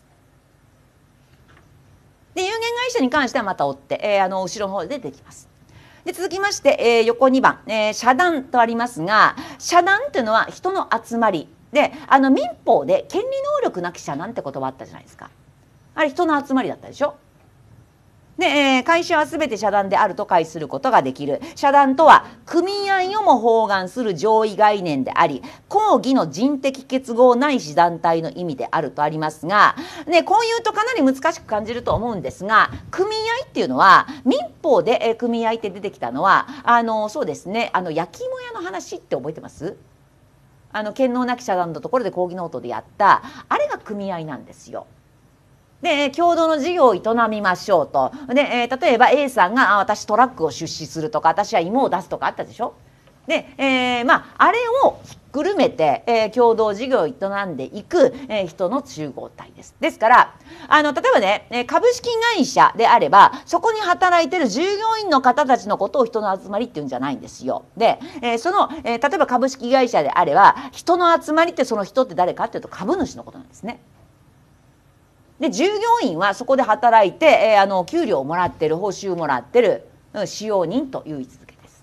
で、有限会社に関してはまた追って、えー、あの後ろの方で出てきます。で続きまして、えー、横にばん、えー、社団とありますが、社団というのは人の集まりで、あの民法で権利能力なき社団って言葉あったじゃないですか。あれ人の集まりだったでしょ。で、えー、会社はすべて社団であると解することができる。社団とは組合をも包含する上位概念であり、公義の人的結合ないし団体の意味であるとありますが、ね、こういうとかなり難しく感じると思うんですが、組合っていうのは民法で、えー、組合って出てきたのは、あのそうですね、あの焼き芋屋の話って覚えてます？あの権能なき社団のところで講義ノートでやったあれが組合なんですよ。で共同の事業を営みましょうと。で、えー、例えば A さんがあ私トラックを出資するとか、私は芋を出すとかあったでしょ。 で、えー、まああれをひっくるめて、えー、共同事業を営んでいく、えー、人の集合体です。ですからあの例えばね株式会社であればそこに働いてる従業員の方たちのことを人の集まりっていうんじゃないんですよ。で、えー、その、えー、例えば株式会社であれば人の集まりってその人って誰かっていうと株主のことなんですね。で従業員はそこで働いて、えー、あの給料をもらってる報酬をもらってる、うん、使用人という位置づけです。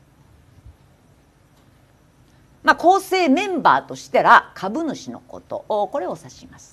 まあ、構成メンバーとしたら株主のことをこれを指します。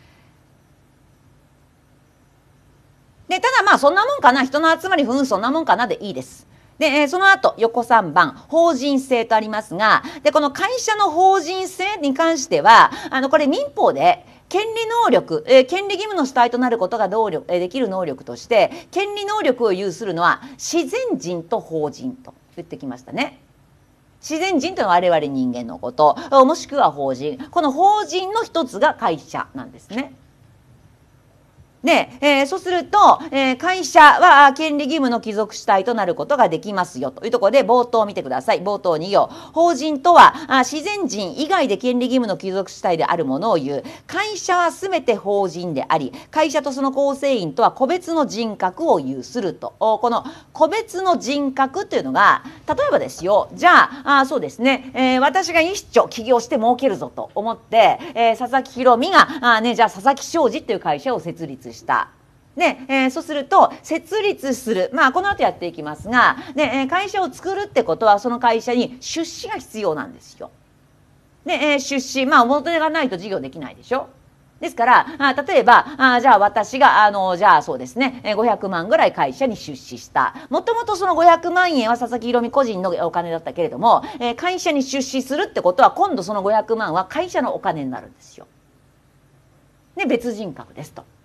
でただまあそんなもんかな人の集まりふんそんなもんかなでいいです。で、えー、その後横さんばん法人性とありますがでこの会社の法人性に関してはあのこれ民法で権利能力、えー、権利義務の主体となることが能力、えー、できる能力として権利能力を有するのは自然人と法人と言ってきましたね。自然人というのは我々人間のこともしくは法人この法人の一つが会社なんですね。で、えー、そうすると、えー、会社は権利義務の帰属主体となることができますよというところで冒頭を見てください。冒頭に行法人とはあ自然人以外で権利義務の帰属主体であるものを言う。会社はすべて法人であり会社とその構成員とは個別の人格を有すると。この個別の人格というのが例えばですよじゃあ、あそうですね、えー、私が一丁起業して儲けるぞと思って、えー、佐々木宏美があ、ね、じゃあ佐々木商事という会社を設立した。で、えー、そうすると設立するまあこの後やっていきますがで、えー、会社を作るってことはその会社に出資が必要なんですよ。で、えー、出資まあ元手がないと事業できないでしょ。ですからあ例えばあじゃあ私があのじゃあそうですねごひゃくまんぐらい会社に出資した。もともとそのごひゃくまんえんは佐々木宏美個人のお金だったけれども、えー、会社に出資するってことは今度そのごひゃくまんは会社のお金になるんですよ。で別人格ですと。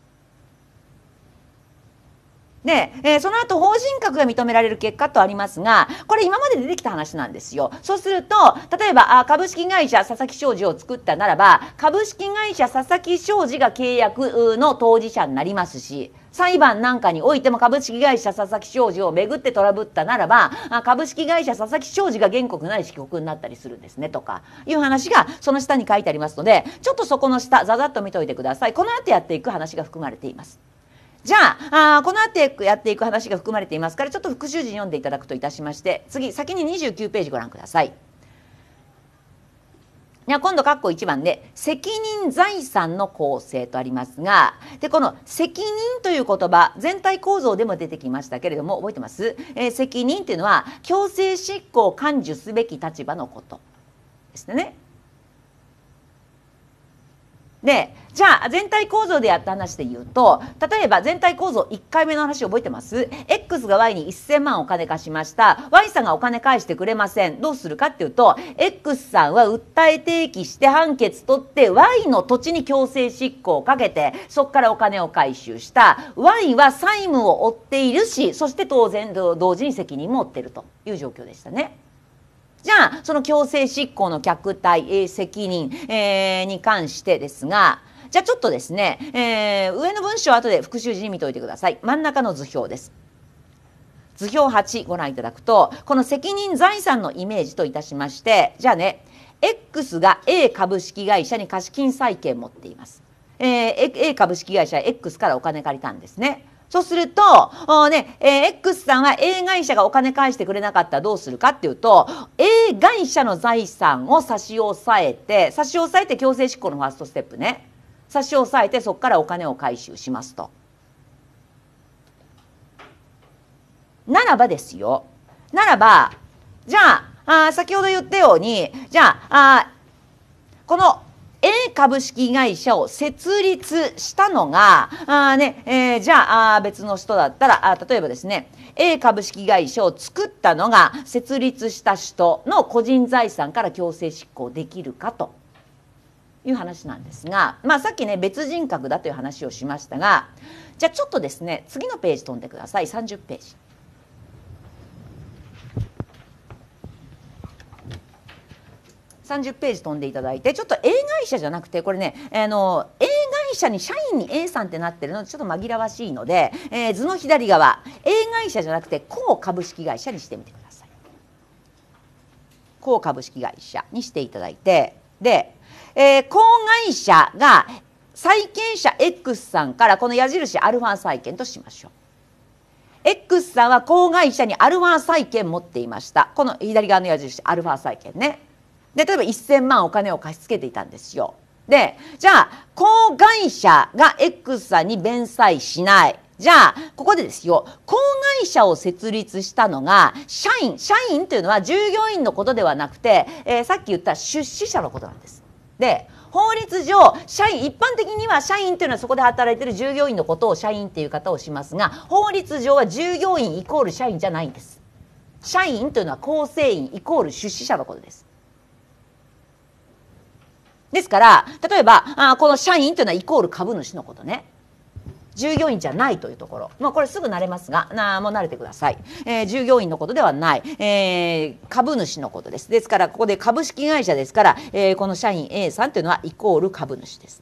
で、えー、その後法人格が認められる結果とありますがこれ今まで出てきた話なんですよ。そうすると例えばあ株式会社佐々木商事を作ったならば株式会社佐々木商事が契約の当事者になりますし裁判なんかにおいても株式会社佐々木商事をめぐってトラブったならば株式会社佐々木商事が原告ないし被告になったりするんですねとかいう話がその下に書いてありますのでちょっとそこの下ざざっと見ておいてください。この後やっていく話が含まれています。じゃあ、あこの後やっていく話が含まれていますからちょっと復習時に読んでいただくといたしまして次先ににじゅうきゅうページご覧ください。では今度括弧いちばんで責任財産の構成とありますがでこの責任という言葉全体構造でも出てきましたけれども覚えてます、えー、責任というのは強制執行を甘受すべき立場のことですね。でじゃあ全体構造でやった話で言うと例えば全体構造いっかいめの話覚えてます X が Y にせんまんお金貸しました Y さんがお金返してくれませんどうするかっていうと X さんは訴え提起して判決取って Y の土地に強制執行をかけてそこからお金を回収した Y は債務を負っているしそして当然同時に責任も負っているという状況でしたね。じゃあその強制執行の客体、えー、責任、えー、に関してですがじゃあちょっとですね、えー、上の文章は後で復習時に見ておいてください。真ん中の図表です。図表はちご覧いただくとこの責任財産のイメージといたしましてじゃあね X が A 株式会社に貸金債権を持っています、えー、A 株式会社 X からお金借りたんですね。そうすると、ねえー、X さんは A 会社がお金返してくれなかったらどうするかっていうと A 会社の財産を差し押さえて差し押さえて強制執行のファーストステップね差し押さえてそこからお金を回収しますと。ならばですよならばじゃあ、あ先ほど言ったようにじゃあ、あこのA 株式会社を設立したのがあ、ねえー、じゃあ、あ別の人だったらあ例えばですね A 株式会社を作ったのが設立した人の個人財産から強制執行できるかという話なんですが、まあ、さっきね別人格だという話をしましたがじゃあちょっとですね次のページ飛んでください。さんじゅっページさんじゅっページ飛んでいただいてちょっと A 会社じゃなくてこれねあの A 会社に社員に A さんってなってるのでちょっと紛らわしいので、えー、図の左側 A 会社じゃなくて公株式会社にしてみてください。 公株式会社にしていただいて、で、えー、子会社が債権者 X さんからこの矢印アルファ債権としましょう。X さんは子会社にアルファ債権持っていました。この左側の矢印アルファ債権ね。で例えばせんまんお金を貸し付けていたんですよ。でじゃあ子会社が X さんに弁済しない。じゃあここでですよ、子会社を設立したのが社員。社員というのは従業員のことではなくて、えー、さっき言った出資者のことなんです。で法律上社員、一般的には社員というのはそこで働いている従業員のことを社員っていう方をしますが、法律上は従業員イコール社員じゃないんです。社員というのは構成員イコール出資者のことです。ですから例えばあこの社員というのはイコール株主のことね。従業員じゃないというところ、まあ、これすぐ慣れますがなもう慣れてください、えー、従業員のことではない、えー、株主のことです。ですからここで株式会社ですから、えー、この社員 A さんというのはイコール株主です。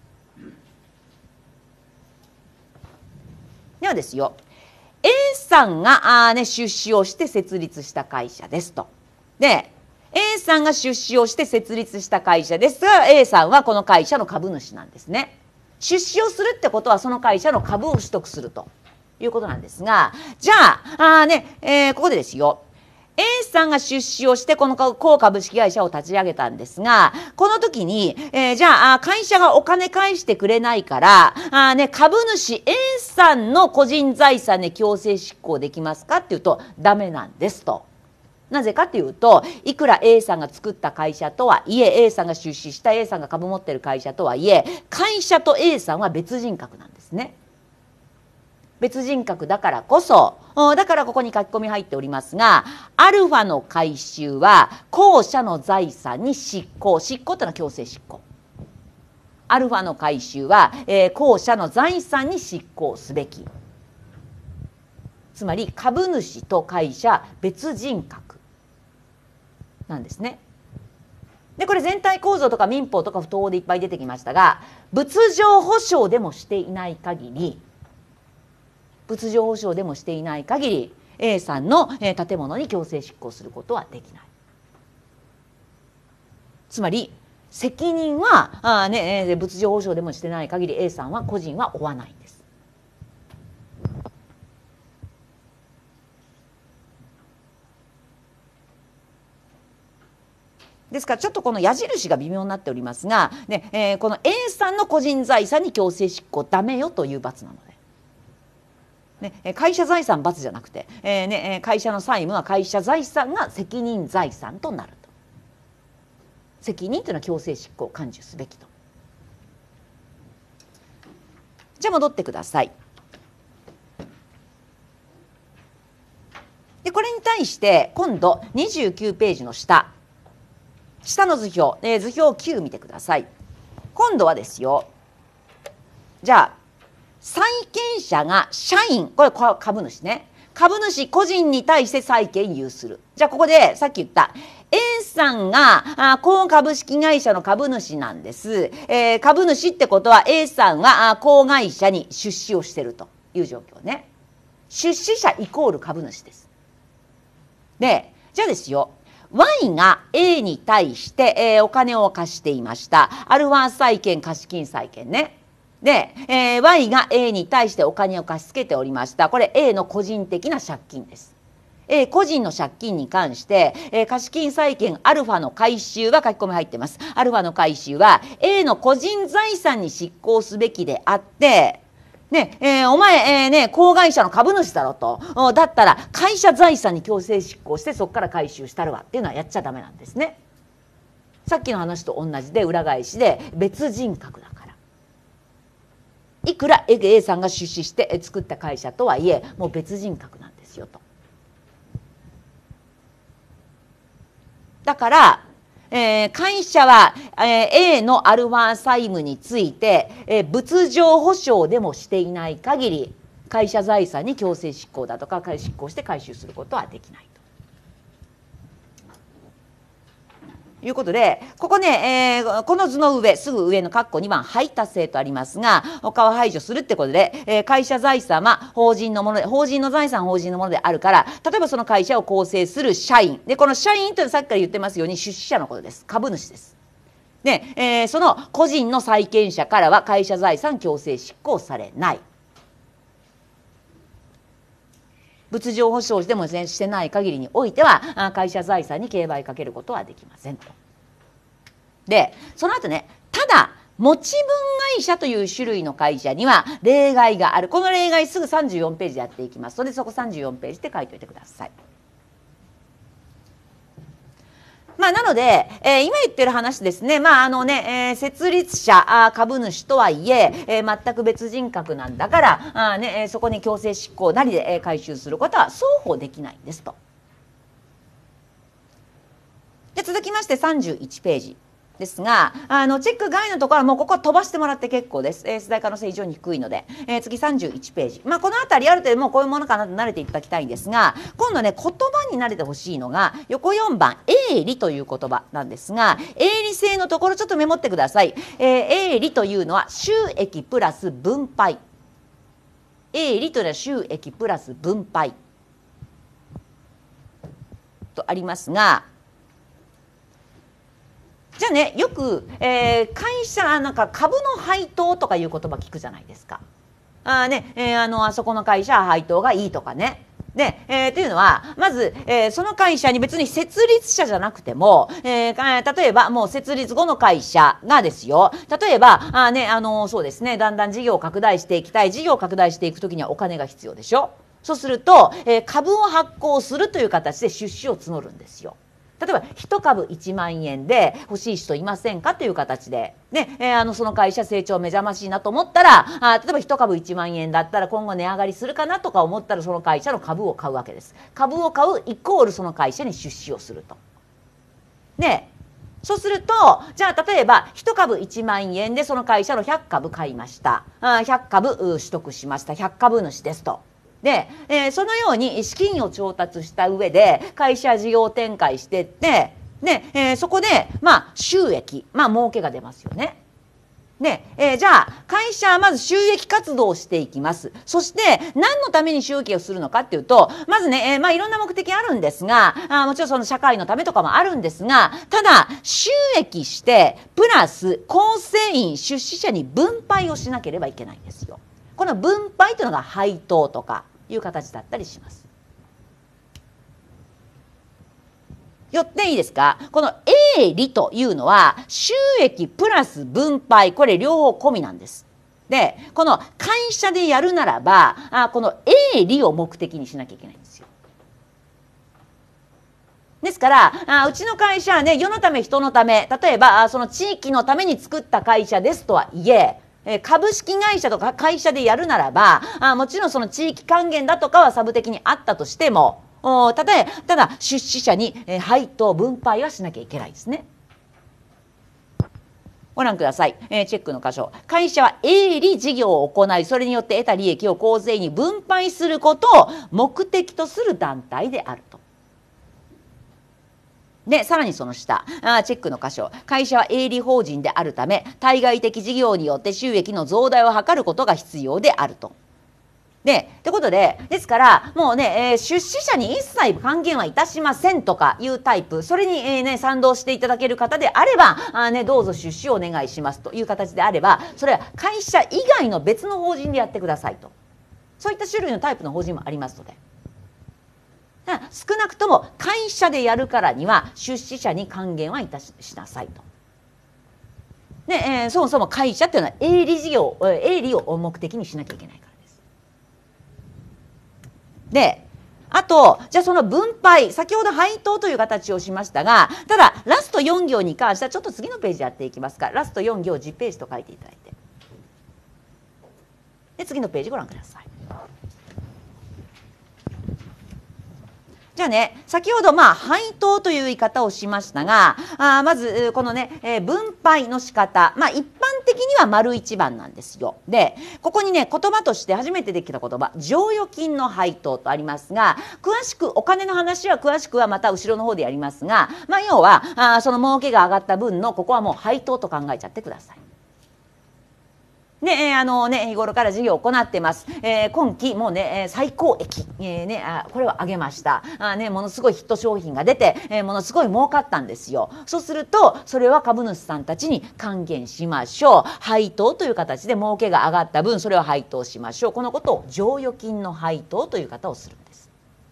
ではですよ、 A さんがあ、ね、出資をして設立した会社ですと。で A さんが出資をして設立した会社ですが A さんはこの会社の株主なんですね。出資をするってことはその会社の株を取得するということなんですが、じゃあ、あね、えー、ここでですよ、A さんが出資をしてこの公株式会社を立ち上げたんですが、この時に、えー、じゃあ会社がお金返してくれないからあ、ね、株主 A さんの個人財産で強制執行できますかっていうとダメなんですと。なぜかというと、いくら A さんが作った会社とはいえ A さんが出資した A さんが株持ってる会社とはいえ会社と A さんは別人格なんですね。別人格だからこそ、だからここに書き込み入っておりますが、アルファの回収は後者の財産に執行、執行というのは強制執行。アルファの回収は、えー、後者の財産に執行すべき。つまり株主と会社別人格なんですね。でこれ全体構造とか民法とか不当法でいっぱい出てきましたが、物状保証でもしていない限り物状保証でもしていない限り A さんの建物に強制執行することはできない。つまり責任はあ、ね、物状保証でもしてない限り A さんは個人は負わないんです。ですからちょっとこの矢印が微妙になっておりますが、ねえー、この A さんの個人財産に強制執行ダメよという罰なので、ね、会社財産罰じゃなくて、えーね、会社の債務は会社財産が責任財産となると。責任というのは強制執行を甘受すべきと。じゃあ戻ってください。でこれに対して今度にじゅうきゅうページの下下の図表、えー、図表きゅう見てください。今度はですよ、じゃあ債権者が社員、これ株主ね、株主個人に対して債権有する。じゃあここでさっき言った A さんがあ公株式会社の株主なんです、えー、株主ってことは A さんはあ公会社に出資をしているという状況ね。出資者イコール株主です。でじゃあですよ、Y が A に対して、えー、お金を貸していました。アルファ債権貸金債権ね。で、えー、Y が A に対してお金を貸し付けておりました。これ A の個人的な借金です。A 個人の借金に関して、えー、貸金債権アルファの回収は書き込み入ってます。アルファの回収は A の個人財産に執行すべきであって、ねえー、お前、えーね、公会社の株主だろと。だったら会社財産に強制執行してそこから回収したるわっていうのはやっちゃダメなんですね。さっきの話と同じで裏返しで別人格だから。いくら A さんが出資して作った会社とはいえもう別人格なんですよと。だからえー、会社は、えー、A のアルファ債務について、えー、物状保証でもしていない限り会社財産に強制執行だとか執行して回収することはできないと。 いうことで、ここね、えー、この図の上、すぐ上の括弧にばん、排他性とありますが、他を排除するってことで、えー、会社財産は法人のもので、法人の財産法人のものであるから、例えばその会社を構成する社員。で、この社員というのはさっきから言ってますように出資者のことです。株主です。で、えー、その個人の債権者からは会社財産強制執行されない。物情保証してもしてない限りにおいては会社財産に競売かけることはできませんと。でその後ね、ただ持ち分会社という種類の会社には例外がある。この例外すぐさんじゅうよんページでやっていきますので、そこさんじゅうよんページで書いておいてください。まあ、なので、えー、今言ってる話ですね、まああのねえー、設立者あ株主とはいええー、全く別人格なんだからあ、ねえー、そこに強制執行なりで、えー、回収することは双方できないんですと。で続きましてさんじゅういちページですが、あのチェック外のところはもうここは飛ばしてもらって結構です。えー、世代可能性非常に低いので、えー、次さんじゅういちページ。まあこの辺りある程度もうこういうものかなと慣れていただきたいんですが、今度ね言葉に慣れてほしいのが横よんばん営利という言葉なんですが、営利性のところちょっとメモってください。えー、営利というのは収益プラス分配。営利というのは収益プラス分配とありますが、じゃあね、よく、えー、会社なんか株の配当とかいう言葉聞くじゃないですか。あね、えー、あのあそこの会社は配当がいいとかね。で、えー、というのはまず、えー、その会社に別に設立者じゃなくても、えー、例えばもう設立後の会社がですよ、例えばあ、ね、あのそうですね、だんだん事業を拡大していきたい、事業を拡大していくときにはお金が必要でしょ。そうすると、えー、株を発行するという形で出資を募るんですよ。例えばいち株いちまんえんで欲しい人いませんかという形で、ねえー、あのその会社成長目覚ましいなと思ったら、あ例えばいち株いちまんえんだったら今後値上がりするかなとか思ったらその会社の株を買うわけです。株を買うイコールその会社に出資をすると。でそうすると、じゃあ例えばいち株いちまんえんでその会社のひゃく株買いました。あひゃく株取得しました。ひゃく株主ですと。で、えー、そのように資金を調達した上で会社事業展開していって、で、えー、そこでまあ収益、まあ儲けが出ますよね。で、えー、じゃあ会社はまず収益活動をしていきます。そして何のために収益をするのかっていうと、まずね、えー、まあいろんな目的あるんですが、あもちろんその社会のためとかもあるんですが、ただ収益してプラス構成員出資者に分配をしなければいけないんですよ。この分配というのが配当とかいう形だったりします。よっていいですか、この営利というのは収益プラス分配、これ両方込みなんです。でこの会社でやるならばあこの営利を目的にしなきゃいけないんですよ。ですからあうちの会社はね、世のため人のため、例えばその地域のために作った会社ですとはいえ、株式会社とか会社でやるならばあもちろんその地域還元だとかはサブ的にあったとしても、ただただ出資者に配当分配はしなきゃいけないですね。ご覧ください、えー、チェックの箇所。会社は営利事業を行い、それによって得た利益を構成員に分配することを目的とする団体であると。でさらにその下あチェックの箇所。会社は営利法人であるため対外的事業によって収益の増大を図ることが必要であると。でってことで、ですからもうね、えー、出資者に一切還元はいたしませんとかいうタイプ、それに、えーね、賛同していただける方であればあ、ね、どうぞ出資をお願いしますという形であれば、それは会社以外の別の法人でやってくださいと。そういった種類のタイプの法人もありますので、少なくとも会社でやるからには出資者に還元はいた し, しなさいと。で、えー、そもそも会社っていうのは営利事業、営利を目的にしなきゃいけないからです。であとじゃあその分配、先ほど配当という形をしましたが、ただラストよん行に関してはちょっと次のページやっていきますから、ラストよん行じゅっページと書いていただいて、で次のページご覧ください。 じゃあね、先ほどまあ配当という言い方をしましたが、あまずこのね、えー、分配の仕方、まあ一般的には丸一番なんですよ。で、ここにね、言葉として初めてできた言葉、剰余金の配当とありますが、詳しくお金の話は詳しくはまた後ろの方でやりますが、まあ要はあその儲けが上がった分のここはもう配当と考えちゃってください。で、えー、あのね、日頃から事業を行ってます。えー、今期もうね、え最高益、えー、ね、あこれを上げました。あね、ものすごいヒット商品が出て、えー、ものすごい儲かったんですよ。そうすると、それは株主さんたちに還元しましょう。配当という形で儲けが上がった分、それを配当しましょう。このことを剰余金の配当という方をするんです。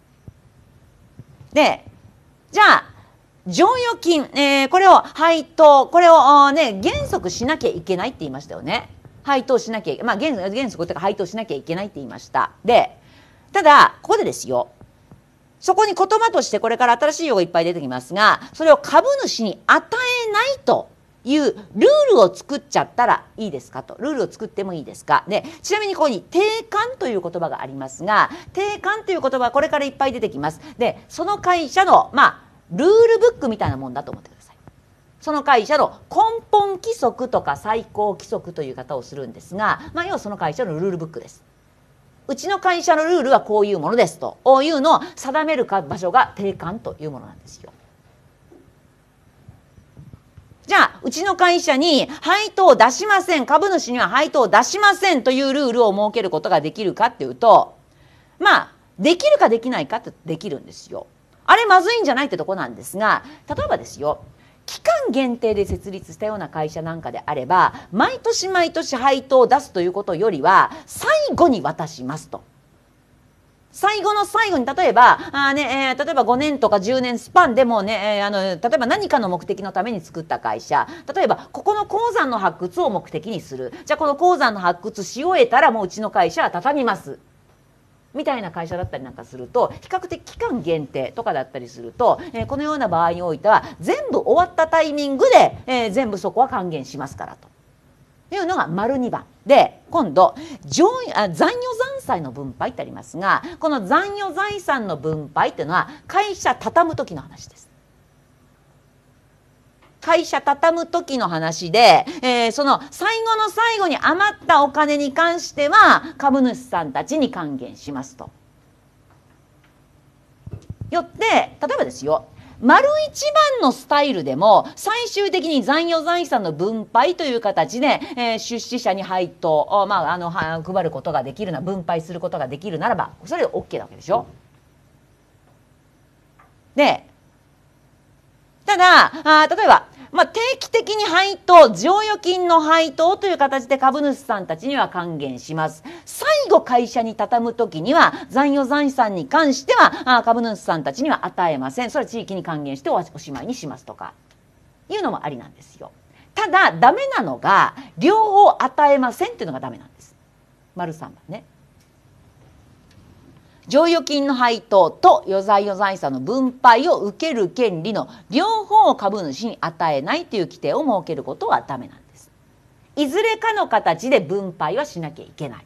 で、じゃあ、剰余金、えー、これを配当、これをね、原則しなきゃいけないって言いましたよね。配当しなきゃ、まあ原原則というか配当しなきゃいけないって言いました。で、ただ、ここでですよ。そこに言葉としてこれから新しい用語がいっぱい出てきますが、それを株主に与えないというルールを作っちゃったらいいですかと。ルールを作ってもいいですか。で、ちなみにここに定款という言葉がありますが、定款という言葉はこれからいっぱい出てきます。で、その会社の、まあ、ルールブックみたいなもんだと思ってください。その会社の根本規則とか最高規則という方をするんですが、まあ、要はその会社のルールブックです。うちの会社のルールはこういうものですというのを定める場所が定款というものなんですよ。じゃあ、うちの会社に配当を出しません、株主には配当を出しませんというルールを設けることができるかっていうと、まあ、できるかできないかってできるんですよ。あれまずいんじゃないってとこなんですが、例えばですよ、期間限定で設立したような会社なんかであれば、毎年毎年配当を出すということよりは、最後に渡しますと。最後の最後に、例えば、あ、ねえー、例えばごねんとかじゅうねんスパンでもね、えー、あの例えば何かの目的のために作った会社、例えばここの鉱山の発掘を目的にする。じゃあこの鉱山の発掘し終えたらもううちの会社は畳みます。みたいな会社だったりなんかすると、比較的期間限定とかだったりすると、えー、このような場合においては全部終わったタイミングで、えー、全部そこは還元しますからというのが丸にばんで、今度残余残債の分配ってありますが、この残余財産の分配っていうのは会社畳む時の話です。会社畳む時の話で、えー、その最後の最後に余ったお金に関しては株主さんたちに還元しますと。よって例えばですよ、丸一番のスタイルでも最終的に残余財産の分配という形で、えー、出資者に配当、まあ、あの配ることができるな、分配することができるならばそれで OK なわけでしょ。で、ただあ例えばまあ、定期的に配当、剰余金の配当という形で株主さんたちには還元します。最後会社に畳むときには残余財産に関しては株主さんたちには与えません。それは地域に還元しておしまいにしますとかいうのもありなんですよ。ただダメなのが両方与えませんっていうのがダメなんです。丸さんばんね。剰余金の配当と余財余財産の分配を受ける権利の両方を株主に与えないという規定を設けることはダメなんです。いずれかの形で分配はしなきゃいけない。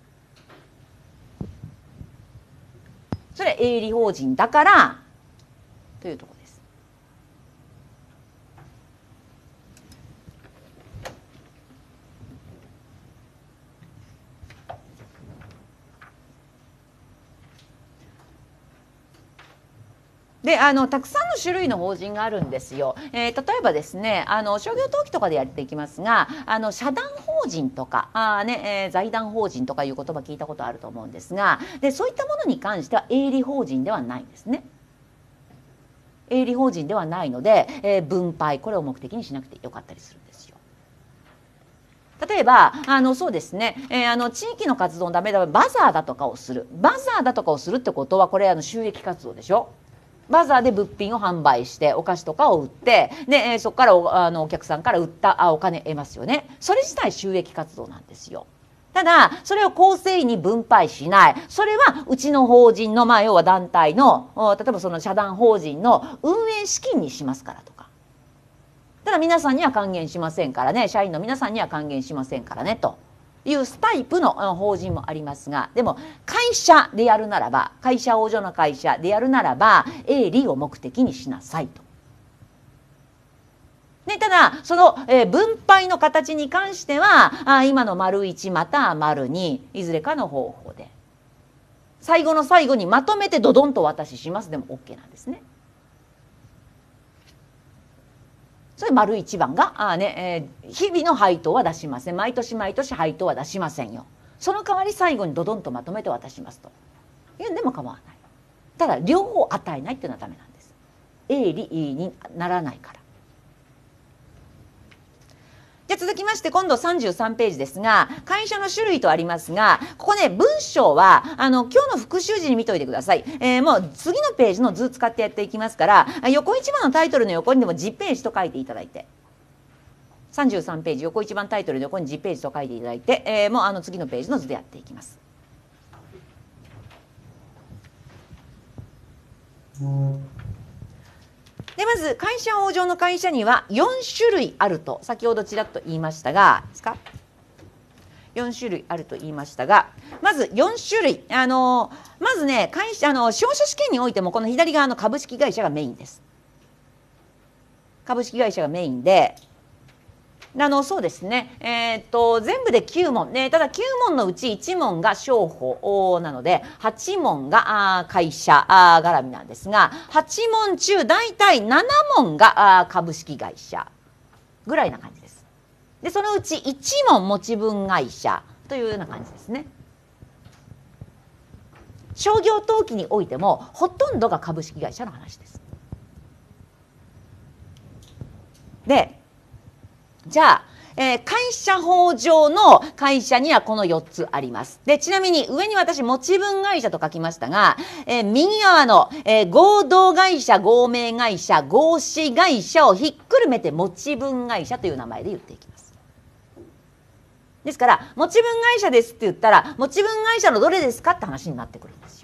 それは営利法人だからというところです。であのたくさんの種類の法人があるんですよ。えー、例えばですね、あの商業登記とかでやっていきますが、あの社団法人とかあ、ねえー、財団法人とかいう言葉聞いたことあると思うんですが、でそういったものに関しては営利法人ではないんですね。営利法人ではないので、えー、分配これを目的にしなくてよかったりするんですよ。例えばあのそうですね、えー、あの地域の活動のためだバザーだとかをするバザーだとかをするってことはこれあの収益活動でしょ。バザーで物品を販売してお菓子とかを売ってで、えー、そこからおあのお客さんから売ったあお金得ますよね。それ自体収益活動なんですよ。ただそれを公正に分配しない、それはうちの法人のまあ要は団体の例えばその社団法人の運営資金にしますからとか、ただ皆さんには還元しませんからね、社員の皆さんには還元しませんからねというタイプの法人もありますが、でも会社でやるならば、会社法上の会社でやるならば営利を目的にしなさいと。ね、ただその、えー、分配の形に関してはあ今の丸いちまたは丸にいずれかの方法で最後の最後にまとめてドドンとお渡ししますでも OK なんですね。それ丸一番があ、ねえー、日々の配当は出しません。毎年毎年配当は出しませんよ。その代わり最後にドドンとまとめて渡しますというんでも構わない。ただ両方与えないっていうのはダメなんです。営利にならないから。じゃ続きまして今度さんじゅうさんページですが、会社の種類とありますが、ここね文章はあの今日の復習時に見といてください。えー、もう次のページの図使ってやっていきますから、横一番のタイトルの横にでもじページと書いていただいて、さんじゅうさんページ横一番タイトルの横にじページと書いていただいて、えー、もうあの次のページの図でやっていきます。でまず会社法上の会社にはよん種類あると先ほどちらっと言いましたがですかよん種類あると言いましたが、まずよん種類あのまずね会社あの司法書試験においてもこの左側の株式会社がメインです。株式会社がメインであのそうですね、えー、っと全部できゅう問、ね、ただきゅう問のうちいち問が商法なのではち問があ会社あ絡みなんですが、はち問中大体なな問があ株式会社ぐらいな感じです。でそのうちいち問持ち分会社というような感じですね。商業登記においてもほとんどが株式会社の話です。でじゃあ、えー、会社法上の会社にはこのよっつあります。でちなみに上に私持ち分会社と書きましたが、えー、右側の、えー、合同会社合名会社合資会社をひっくるめて持ち分会社という名前で言っていきます。ですから持ち分会社ですって言ったら持ち分会社のどれですかって話になってくるんですよ。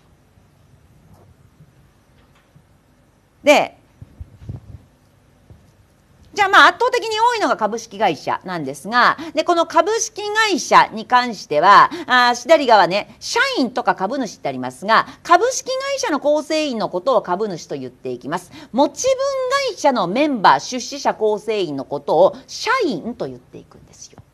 でじゃあまあ圧倒的に多いのが株式会社なんですが、でこの株式会社に関してはあ左側ね社員とか株主ってありますが、株式会社の構成員のことを株主と言っていきます。持ち分会社のメンバー出資者構成員のことを社員と言っていくんですよ。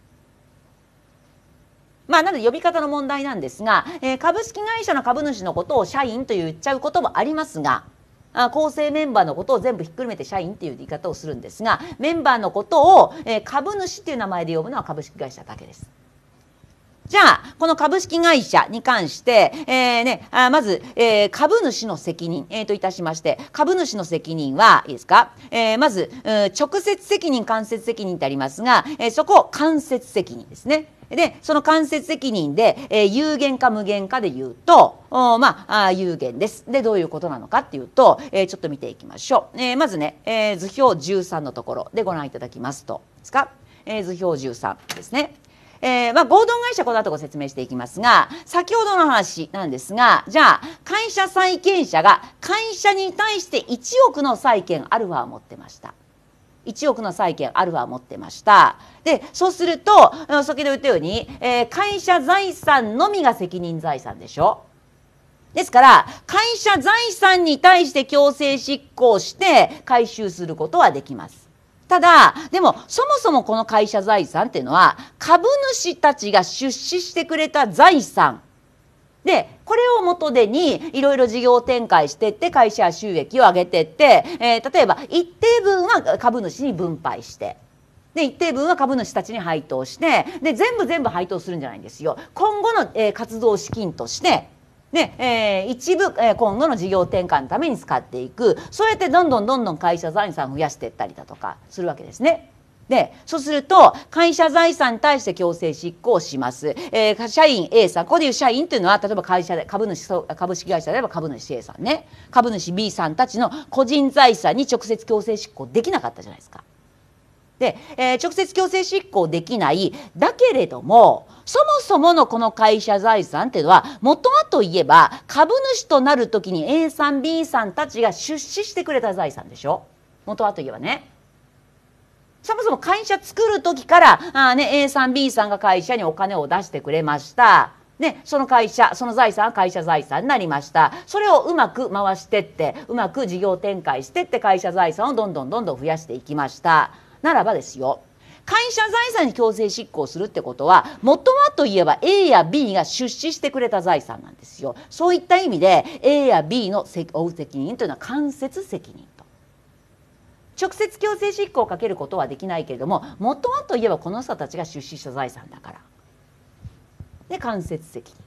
まあなので呼び方の問題なんですが、えー、株式会社の株主のことを社員と言っちゃうこともありますが、構成メンバーのことを全部ひっくるめて社員っていう言い方をするんですが、メンバーのことを、えー、株主っていう名前で呼ぶのは株式会社だけです。じゃあこの株式会社に関して、えーね、あまず、えー、株主の責任、えー、といたしまして、株主の責任はいいですか、えー、まず、うん、直接責任間接責任ってありますが、えー、そこ間接責任ですね。でその間接責任で、えー、有限か無限かで言うとおまああ有限です。でどういうことなのかっていうと、えー、ちょっと見ていきましょう。えー、まずね、えー、図表じゅうさんのところでご覧いただきますとですか、えー、図表じゅうさんですね。えーまあ、合同会社この後ご説明していきますが、先ほどの話なんですが、じゃあ会社債権者が会社に対していちおくの債権アルファを持ってました。いちおくの債権アルファを持ってました。でそうすると先ほど言ったように、えー、会社財産のみが責任財産でしょ。ですから会社財産に対して強制執行して回収することはできます。ただでもそもそもこの会社財産っていうのは株主たちが出資してくれた財産で、これを元手にいろいろ事業展開していって会社収益を上げていって、えー、例えば一定分は株主に分配してで一定分は株主たちに配当してで全部全部配当するんじゃないんですよ。今後の、えー、活動資金としてで、えー、一部、えー、今後の事業転換のために使っていく。そうやってどんどんどんどん会社財産を増やしていったりだとかするわけですね。でそうすると会社財産に対して強制執行します、えー、社員 A さん、ここでいう社員というのは例えば会社で株主株式会社であれば株主 A さんね、株主 B さんたちの個人財産に直接強制執行できなかったじゃないですか。で、えー、直接強制執行できないだけれどもそもそものこの会社財産っていうのは元はといえば株主となる時に A さん B さんたちが出資してくれた財産でしょ。元はといえばね。 そもそも会社作る時からあ、ね、A さん B さんが会社にお金を出してくれました。ね、その会社その財産は会社財産になりました。それをうまく回してってうまく事業展開してって会社財産をどんどんどんどん増やしていきました。ならばですよ、会社財産に強制執行するってことは元はといえば A や B が出資してくれた財産なんですよ。そういった意味で A や B の負う責任というのは間接責任と。直接強制執行をかけることはできないけれども、元はといえばこの人たちが出資した財産だからで間接責任。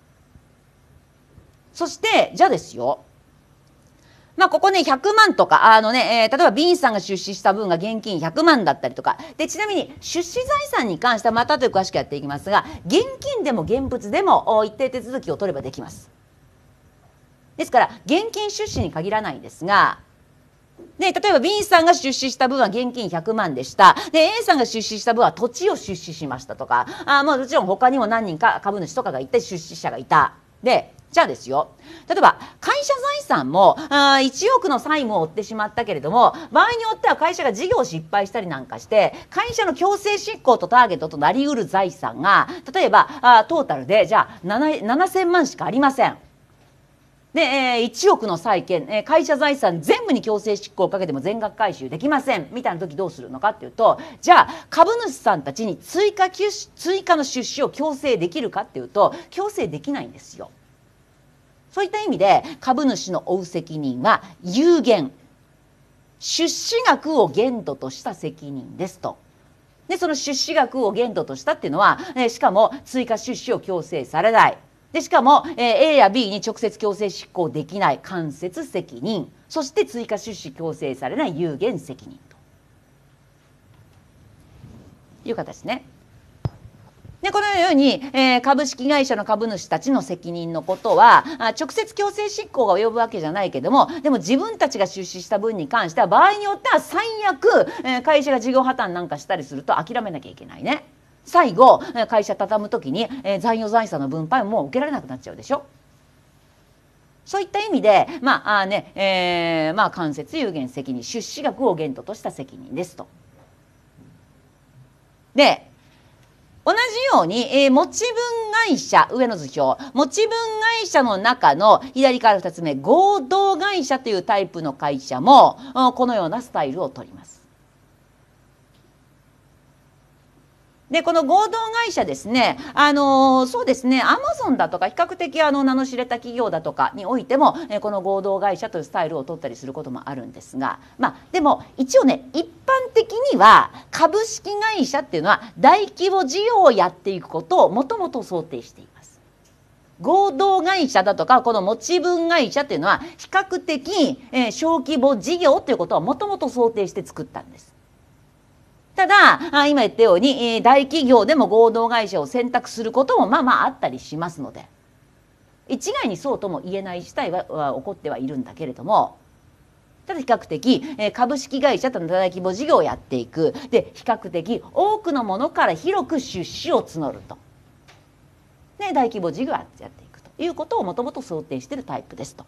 そしてじゃあですよ、まあここねひゃくまんとかあのね、えー、例えば B さんが出資した分が現金ひゃくまんだったりとかで、ちなみに出資財産に関してはまた後で詳しくやっていきますが、現金でも現物でも一定手続きを取ればできます。ですから現金出資に限らないんですが、で例えば B さんが出資した分は現金ひゃくまんでした。で A さんが出資した分は土地を出資しましたとか、あもちろん他にも何人か株主とかがいて出資者がいた。でじゃあですよ、例えば会社財産もあいちおくの債務を負ってしまったけれども、場合によっては会社が事業を失敗したりなんかして会社の強制執行とターゲットとなりうる財産が例えばあトータルでじゃあななせんまんしかありません。で、えー、いちおくの債権、えー、会社財産全部に強制執行をかけても全額回収できませんみたいな時どうするのかっていうと、じゃあ株主さんたちに追加追加の出資を強制できるかっていうと強制できないんですよ。そういった意味で株主の負う責任は有限、出資額を限度とした責任ですと。でその出資額を限度としたっていうのは、えー、しかも追加出資を強制されない。でしかも、えー、A や B に直接強制執行できない間接責任、そして追加出資強制されない有限責任という形ね。でこのように、えー、株式会社の株主たちの責任のことは直接強制執行が及ぶわけじゃないけども、でも自分たちが出資した分に関しては場合によっては最悪、えー、会社が事業破綻なんかしたりすると諦めなきゃいけないね。最後会社畳む時に、えー、残余財産の分配ももう受けられなくなっちゃうでしょ。そういった意味でまああね、えー、まあ間接有限責任、出資額を限度とした責任ですと。で同じように、えー、持ち分会社、上の図表、持ち分会社の中の左からふたつめ合同会社というタイプの会社もこのようなスタイルを取ります。でこの合同会社ですね、あのー、そうですね、アマゾンだとか比較的あの名の知れた企業だとかにおいても、えー、この合同会社というスタイルを取ったりすることもあるんですが、まあでも一応ね一般的には株式会社っていうのは大規模事業をやっていくことをもともと想定しています。合同会社だとかこの持ち分会社っていうのは比較的、えー、小規模事業ということはもともと想定して作ったんです。ただ今言ったように大企業でも合同会社を選択することもまあまああったりしますので、一概にそうとも言えない事態は起こってはいるんだけれども、ただ比較的株式会社との大規模事業をやっていく、で比較的多くのものから広く出資を募ると、で大規模事業をやっていくということをもともと想定しているタイプですと。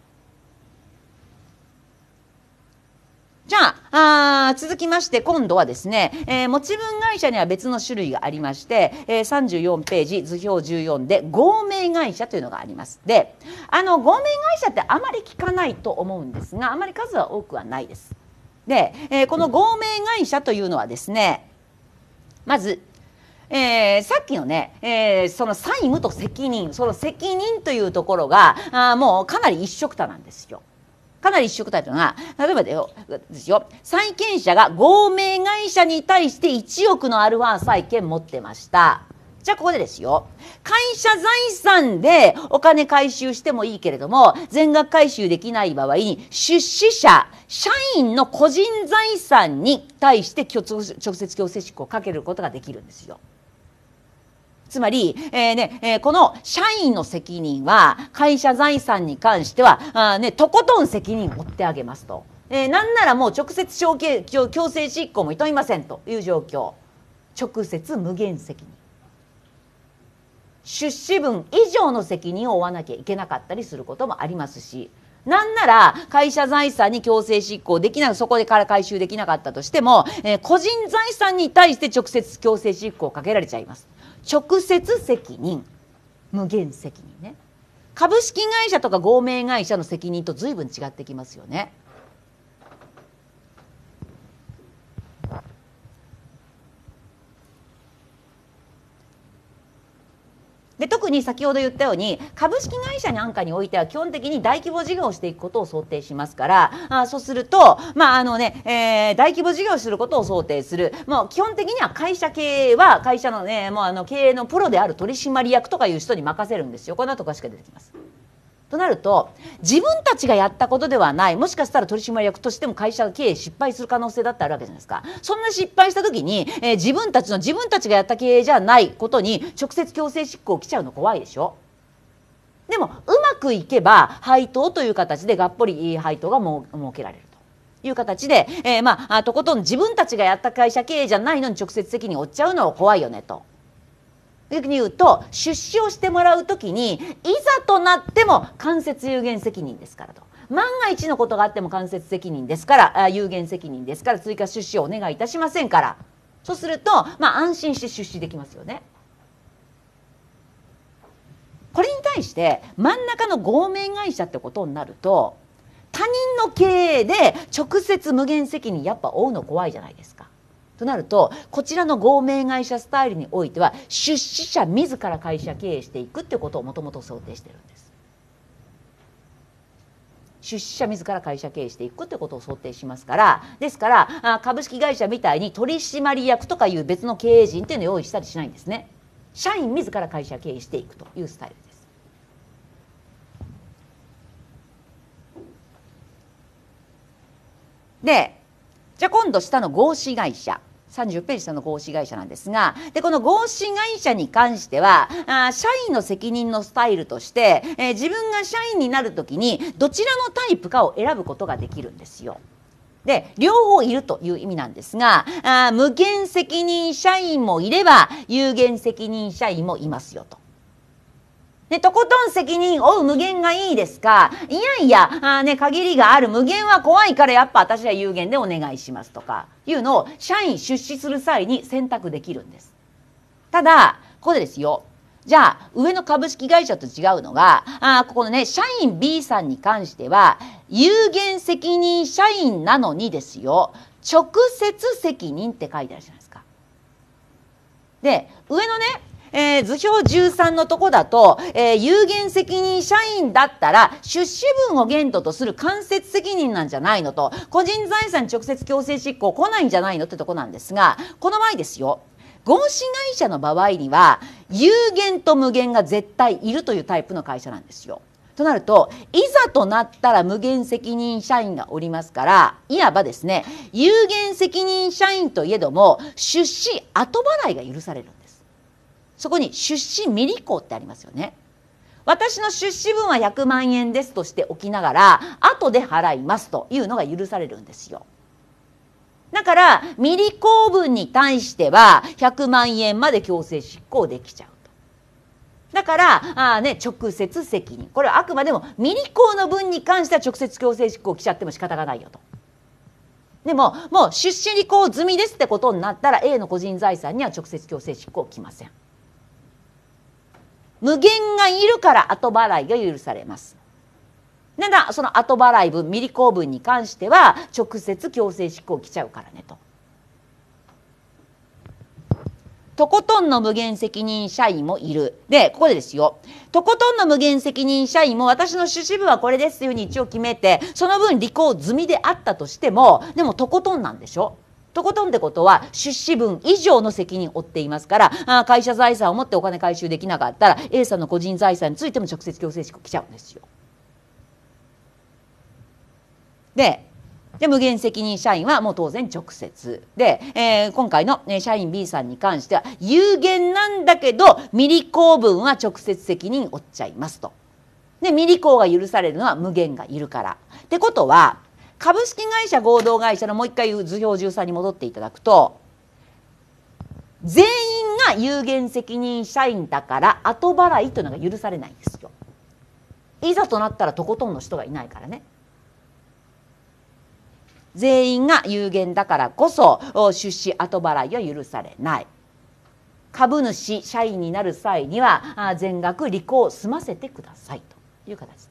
じゃあ、あ続きまして今度はですね、えー、持ち分会社には別の種類がありまして、えー、さんじゅうよんページ図表じゅうよんで合名会社というのがあります。であの合名会社ってあまり聞かないと思うんですが、あまり数は多くはないです。で、えー、この合名会社というのはですね、まずえー、さっきのね、えー、その債務と責任、その責任というところがあもうかなり一緒くたなんですよ。かなり一緒くたというのが、例えばですよ、債権者が合名会社に対していちおくのアルファ債権持ってました。じゃあここでですよ、会社財産でお金回収してもいいけれども全額回収できない場合に出資者社員の個人財産に対して直接強制執行をかけることができるんですよ。つまり、えーねえー、この社員の責任は会社財産に関してはあ、ね、とことん責任を負ってあげますと、えー、なんならもう直接強制執行もいといませんという状況。直接無限責任、出資分以上の責任を負わなきゃいけなかったりすることもありますし、 なんなら会社財産に強制執行できない、そこでから回収できなかったとしても、えー、個人財産に対して直接強制執行をかけられちゃいます。直接責任、無限責任ね。株式会社とか合名会社の責任と随分違ってきますよね。で特に先ほど言ったように株式会社なんかにおいては基本的に大規模事業をしていくことを想定しますから、あそうすると、まああのねえー、大規模事業をすることを想定する、もう基本的には会社経営は会社の、ね、もうあの経営のプロである取締役とかいう人に任せるんですよ。こんなとこしか出てきます。となると自分たちがやったことではない、もしかしたら取締役としても会社経営失敗する可能性だってあるわけじゃないですか。そんな失敗した時に、えー、自分たちの自分たちがやった経営じゃないことに直接強制執行来ちゃうの怖いでしょ。でもうまくいけば配当という形でがっぽり配当がもう設けられるという形で、えー、まあとことん自分たちがやった会社経営じゃないのに直接責任を負っちゃうのは怖いよねと。逆に言うと出資をしてもらうときにいざとなっても間接有限責任ですからと、万が一のことがあっても間接責任ですから有限責任ですから追加出資をお願いいたしませんから、そうするとまあ安心して出資できますよね。これに対して真ん中の合名会社ってことになると他人の経営で直接無限責任やっぱ負うの怖いじゃないですか。となるとこちらの合名会社スタイルにおいては出資者自ら会社経営していくっていうことをもともと想定してるんです。出資者自ら会社経営していくってことを想定しますから、ですから株式会社みたいに取締役とかいう別の経営陣っていうのを用意したりしないんですね。社員自ら会社経営していくというスタイルです。でじゃあ今度下の合資会社、さんじゅっページ下の合資会社なんですが、でこの合資会社に関してはあ社員の責任のスタイルとして、えー、自分が社員になるときにどちらのタイプかを選ぶことができるんですよ。で両方いるという意味なんですが、あ無限責任社員もいれば有限責任社員もいますよと。でとことん責任負う無限がいいですか、いやいやあ、ね、限りがある無限は怖いからやっぱ私は有限でお願いしますとかいうのを社員出資する際に選択できるんです。ただここでですよ、じゃあ上の株式会社と違うのが、あここのね社員 B さんに関しては有限責任社員なのにですよ、直接責任って書いてあるじゃないですか。で上のねえー、図表じゅうさんのとこだと、えー、有限責任社員だったら出資分を限度とする間接責任なんじゃないのと、個人財産に直接強制執行来ないんじゃないのってとこなんですが、この場合ですよ、合資会社の場合には有限と無限が絶対いるというタイプの会社なんですよ。となるといざとなったら無限責任社員がおりますから、いわばですね有限責任社員といえども出資後払いが許されるんです。そこに出資未履行ってありますよね。私の出資分はひゃくまんえんですとしておきながら後で払いますというのが許されるんですよ。だから未履行分に対してはひゃくまんえんまで強制執行できちゃうと。だからあ、ね、直接責任、これはあくまでも未履行の分に関しては直接強制執行来ちゃっても仕方がないよと。でももう出資履行済みですってことになったら A の個人財産には直接強制執行来ません。無限がいるから後払いが許されます。ただその後払い分未履行分に関しては直接強制執行来ちゃうからねと。とことんの無限責任社員もいる。でここでですよ、とことんの無限責任社員も私の出資分はこれですというふうに一応決めてその分履行済みであったとしても、でもとことんなんでしょ。とことんってことは出資分以上の責任を負っていますから、あ会社財産を持ってお金回収できなかったら A さんの個人財産についても直接強制執行来ちゃうんですよ。でで無限責任社員はもう当然直接で、えー、今回の、ね、社員 B さんに関しては有限なんだけど未履行分は直接責任負っちゃいますと。で未履行が許されるのは無限がいるから。ってことは株式会社合同会社のもう一回図表じゅうさんに戻っていただくと、全員が有限責任社員だから後払いというのが許されないんですよ。 いざとなったらとことんの人がいないからね。全員が有限だからこそ出資後払いは許されない。株主社員になる際には全額履行を済ませてくださいという形です。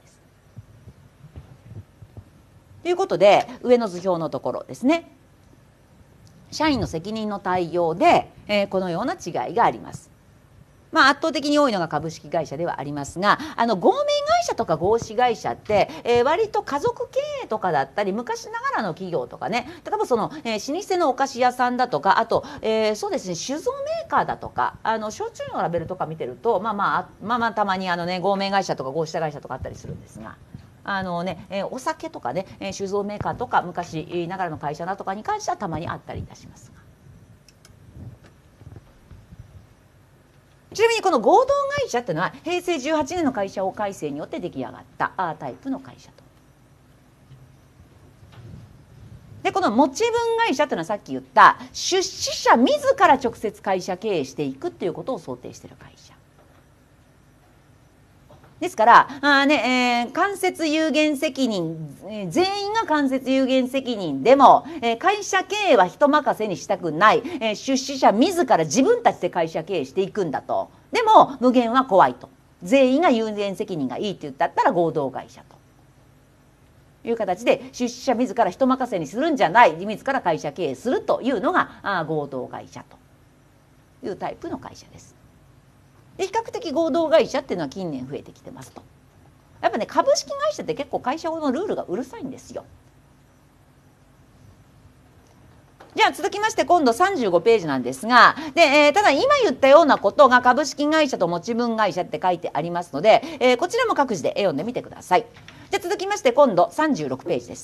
ということで上の図表のところですね、社員の責任の対応で、えー、このような違いがあります。まあ、圧倒的に多いのが株式会社ではありますが、あの合名会社とか合資会社って、えー、割と家族経営とかだったり昔ながらの企業とかね、例えばその、えー、老舗のお菓子屋さんだとか、あと、えー、そうですね、酒造メーカーだとか、あの焼酎のラベルとか見てると、まあまあまあまあたまにあのね合名会社とか合資会社とかあったりするんですが。あのね、えー、お酒とかね、えー、酒造メーカーとか昔ながらの会社だとかに関してはたまにあったりいたしますが、ちなみにこの合同会社っていうのはへいせいじゅうはちねんの会社法改正によって出来上がったあタイプの会社と。でこの持ち分会社っていうのはさっき言った出資者自ら直接会社経営していくっていうことを想定している会社。ですからあ、ねえー、間接有限責任、えー、全員が間接有限責任でも、えー、会社経営は人任せにしたくない、えー、出資者自ら自分たちで会社経営していくんだと。でも無限は怖いと。全員が有限責任がいいって言ったったら合同会社という形で出資者自ら人任せにするんじゃない自ら会社経営するというのがあ合同会社というタイプの会社です。で比較的合同会社っていうのは近年増えてきてますと。やっぱね株式会社って結構会社法のルールがうるさいんですよ。じゃあ続きまして今度さんじゅうごページなんですが、で、えー、ただ今言ったようなことが株式会社と持ち分会社って書いてありますので、えー、こちらも各自で読んでみてください。じゃあ続きまして今度さんじゅうろくページです。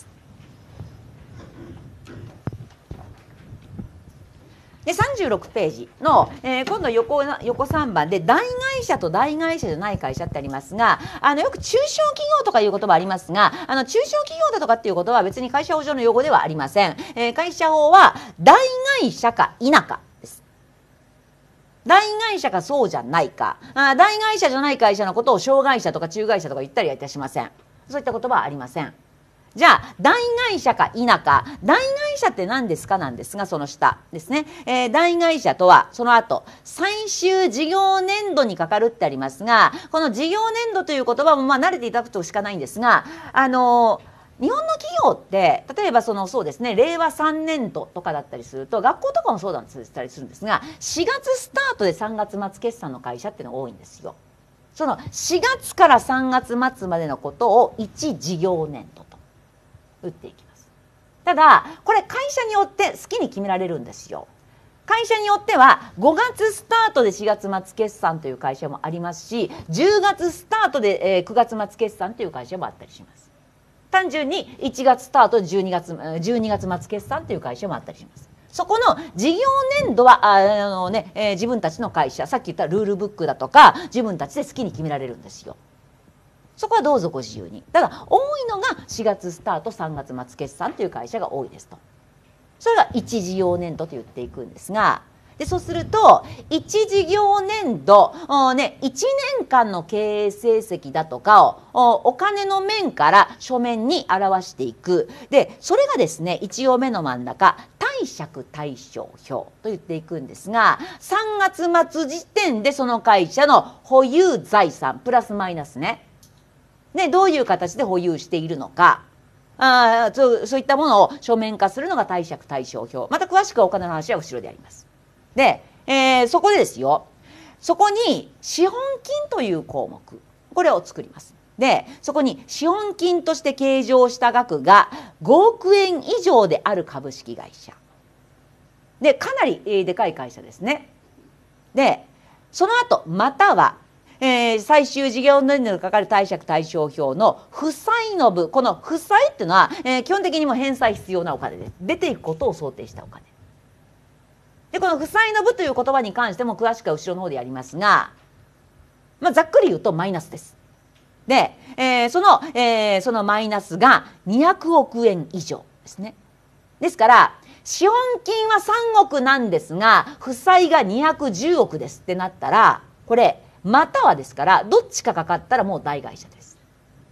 でさんじゅうろくページの、えー、今度 横, 横さんばんで大会社と大会社じゃない会社ってありますが、あのよく中小企業とかいう言葉ありますが、あの中小企業だとかっていうことは別に会社法上の用語ではありません。えー、会社法は大会社か否かです。大会社かそうじゃないか、あ大会社じゃない会社のことを小会社とか中会社とか言ったりはいたしません。そういった言葉はありません。じゃあ大会社か否か、大会社って何ですかなんですが、その下ですね、えー、大会社とはその後最終事業年度にかかるってありますが、この事業年度という言葉もまあ慣れていただくとしかないんですが、あのー、日本の企業って例えばそのそうですねれいわさんねんどとかだったりすると、学校とかもそうだったりするんですが、しがつスタートでさんがつ末決算の会社っていうのが多いんですよ。そのしがつからさんがつ末までのことをいち事業年度と打っていきます。ただこれ会社によって好きに決められるんですよ。会社によってはごがつスタートでしがつ末決算という会社もありますし、じゅうがつスタートでくがつ末決算という会社もあったりします。単純にいちがつスタートでじゅうにがつじゅうにがつ末決算という会社もあったりします。そこの事業年度はあの、ねえー、自分たちの会社、さっき言ったルールブックだとか自分たちで好きに決められるんですよ。そこはどうぞご自由に。ただ多いのがしがつスタートさんがつ末決算という会社が多いですと。それがいち事業年度と言っていくんですが、でそうするといち事業年度、ね、いちねんかんの経営成績だとかを お, お金の面から書面に表していく。でそれがですねいち行目の真ん中貸借対照表と言っていくんですが、さんがつ末時点でその会社の保有財産プラスマイナスねね、どういう形で保有しているのか、あそう、そういったものを書面化するのが貸借対照表。また詳しくお金の話は後ろであります。で、えー、そこでですよ、そこに資本金という項目、これを作ります。でそこに資本金として計上した額がごおくえん以上である株式会社で、かなり、えー、でかい会社ですね。でその後またはえー、最終事業年度にかかる貸借対照表の負債の部、この負債っていうのは、えー、基本的にも返済必要なお金です。出ていくことを想定したお金で、この負債の部という言葉に関しても詳しくは後ろの方でやりますが、まあ、ざっくり言うとマイナスです。で、えー、その、えー、そのマイナスがにひゃくおくえん以上ですね。ですから資本金はさんおくなんですが負債がにひゃくじゅうおくですってなったら、これまたはですからどっちかかかったらもう大会社です。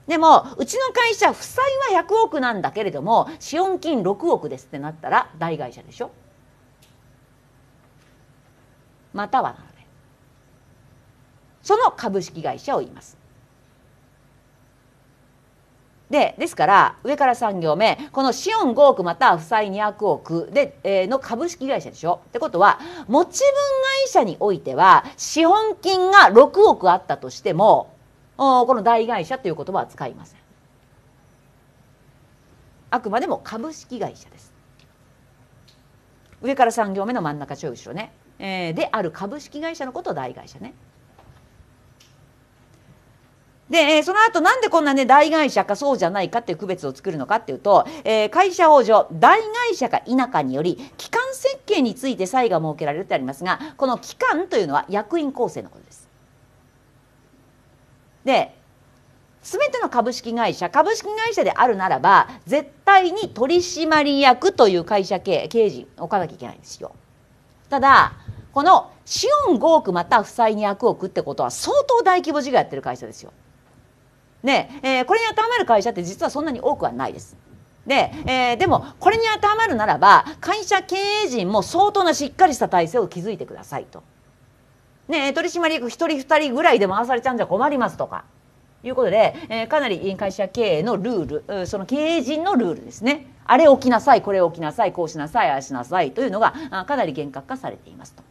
でもうちの会社負債はひゃくおくなんだけれども資本金ろくおくですってなったら大会社でしょ。またはなのでその株式会社を言います。でですから上からさん行目この資本ごおくまたは負債にひゃくおくで、えー、の株式会社でしょ。ってことは持ち分会社においては資本金がろくおくあったとしてもこの大会社という言葉は使いません。あくまでも株式会社です。上からさん行目の真ん中ちょい後ろね、えー、である株式会社のことを大会社ね。で、その後なんでこんなね大会社かそうじゃないかっていう区別を作るのかっていうと、えー、会社法上大会社か否かにより機関設計について差異が設けられるってありますが、この機関というのは役員構成のことです。で、すべての株式会社株式会社であるならば絶対に取締役という会社経営経営陣を置かなきゃいけないんですよ。ただこの資本ごおくまたは負債にひゃくおくってことは相当大規模事業やってる会社ですよ。で、えー、これに当てはまる会社って実はそんなに多くはないです。で、えー、でもこれに当てはまるならば会社経営陣も相当なしっかりした体制を築いてくださいと。ね、取締役ひとりふたりぐらいで回されちゃうんじゃ困りますとかいうことで、えー、かなり会社経営のルール、その経営陣のルールですね。あれ起きなさい、これ起きなさい、こうしなさい、ああしなさいというのがかなり厳格化されていますと。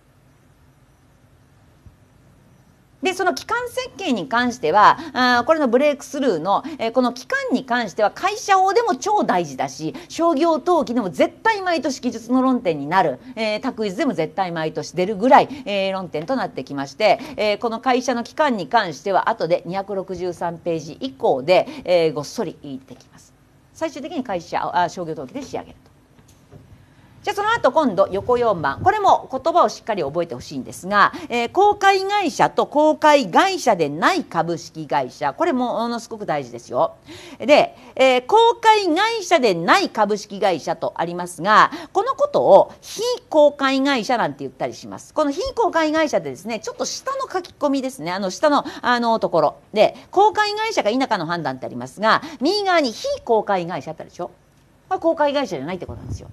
でその機関設計に関してはあこれのブレイクスルーの、えー、この機関に関しては会社法でも超大事だし商業登記でも絶対毎年記述の論点になる、えー、択一でも絶対毎年出るぐらい、えー、論点となってきまして、えー、この会社の機関に関しては後でにひゃくろくじゅうさんページ以降で、えー、ごっそり言ってきます。最終的に会社あ商業登記で仕上げると。じゃあその後今度横よんばんこれも言葉をしっかり覚えてほしいんですが、えー、公開会社と公開会社でない株式会社これもものすごく大事ですよ。で、えー、公開会社でない株式会社とありますがこのことを非公開会社なんて言ったりします。この非公開会社でですねちょっと下の書き込みですねあの下のあのところで公開会社か否かの判断ってありますが右側に非公開会社ってあるでしょ。これ公開会社じゃないってことなんですよ。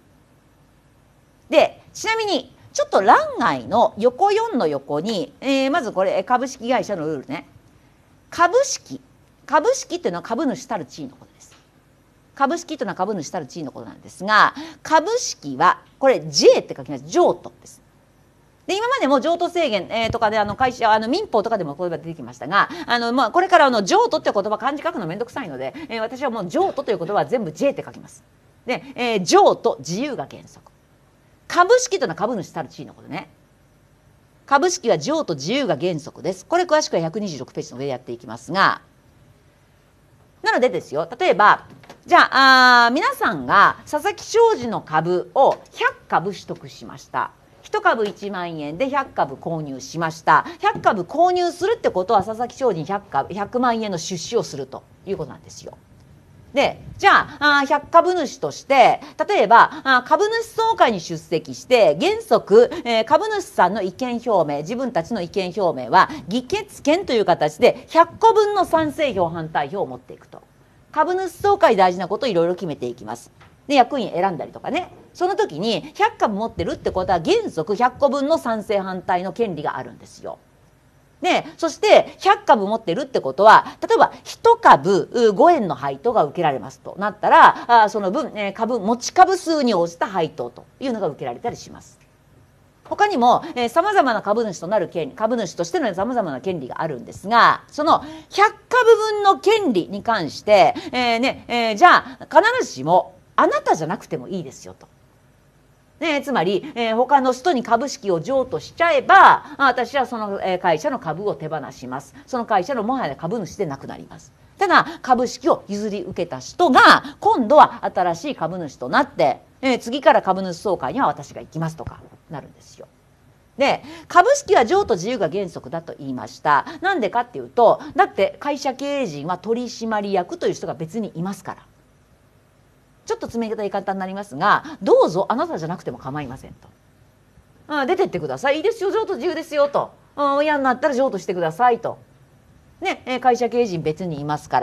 でちなみにちょっと欄外の横よんの横に、えー、まずこれ株式会社のルールね。株式株式っていうのは株主たる地位のことです。株式というのは株主たる地位のことなんですが株式はこれ ジェイ って書きます。譲渡です。で今までも譲渡制限、えー、とかであの会社あの民法とかでも言葉出てきましたがあの、まあ、これからあの譲渡って言葉漢字書くのめんどくさいので、えー、私はもう譲渡という言葉は全部 ジェイ って書きます。で、えー、譲渡自由が原則。株式というのは株主たる地位のことね。株式は譲渡自由が原則です。これ詳しくはひゃくにじゅうろくページの上でやっていきますがなのでですよ例えばじゃあ、あ皆さんが佐々木商事の株をひゃくかぶ取得しました。いちかぶいちまんえんでひゃくかぶ購入しました。ひゃくかぶ購入するってことは佐々木商事にひゃくかぶひゃくまんえんの出資をするということなんですよ。でじゃあひゃくかぶ主として例えば株主総会に出席して原則、えー、株主さんの意見表明自分たちの意見表明は議決権という形でひゃっこぶんの賛成票反対票を持っていくと。株主総会大事なことをいろいろ決めていきます。で役員選んだりとかねその時にひゃくかぶ持ってるってことは原則ひゃっこぶんの賛成反対の権利があるんですよ。でそしてひゃくかぶ持ってるってことは例えばいちかぶごえんの配当が受けられますとなったらあその分、えー、株持ち株数に応じた配当というのが受けられたりします。他にもさまざまな株主となる権利株主としてのさまざまな権利があるんですがそのひゃくかぶぶんの権利に関して、えーねえー、じゃあ必ずしもあなたじゃなくてもいいですよと。ね、つまり、えー、他の人に株式を譲渡しちゃえば私はその、えー、会社の株を手放します。その会社のもはや株主でなくなります。ただ株式を譲り受けた人が今度は新しい株主となって、えー、次から株主総会には私が行きますとかなるんですよ。で株式は譲渡自由が原則だと言いました。なんでかっていうとだって会社経営陣は取締役という人が別にいますから。ちょっと詰め方言い方になりますがどうぞあなたじゃなくても構いませんと。あ出てってくださいいいですよ譲渡自由ですよと嫌になったら譲渡してくださいと、ね、会社経営陣別にいますから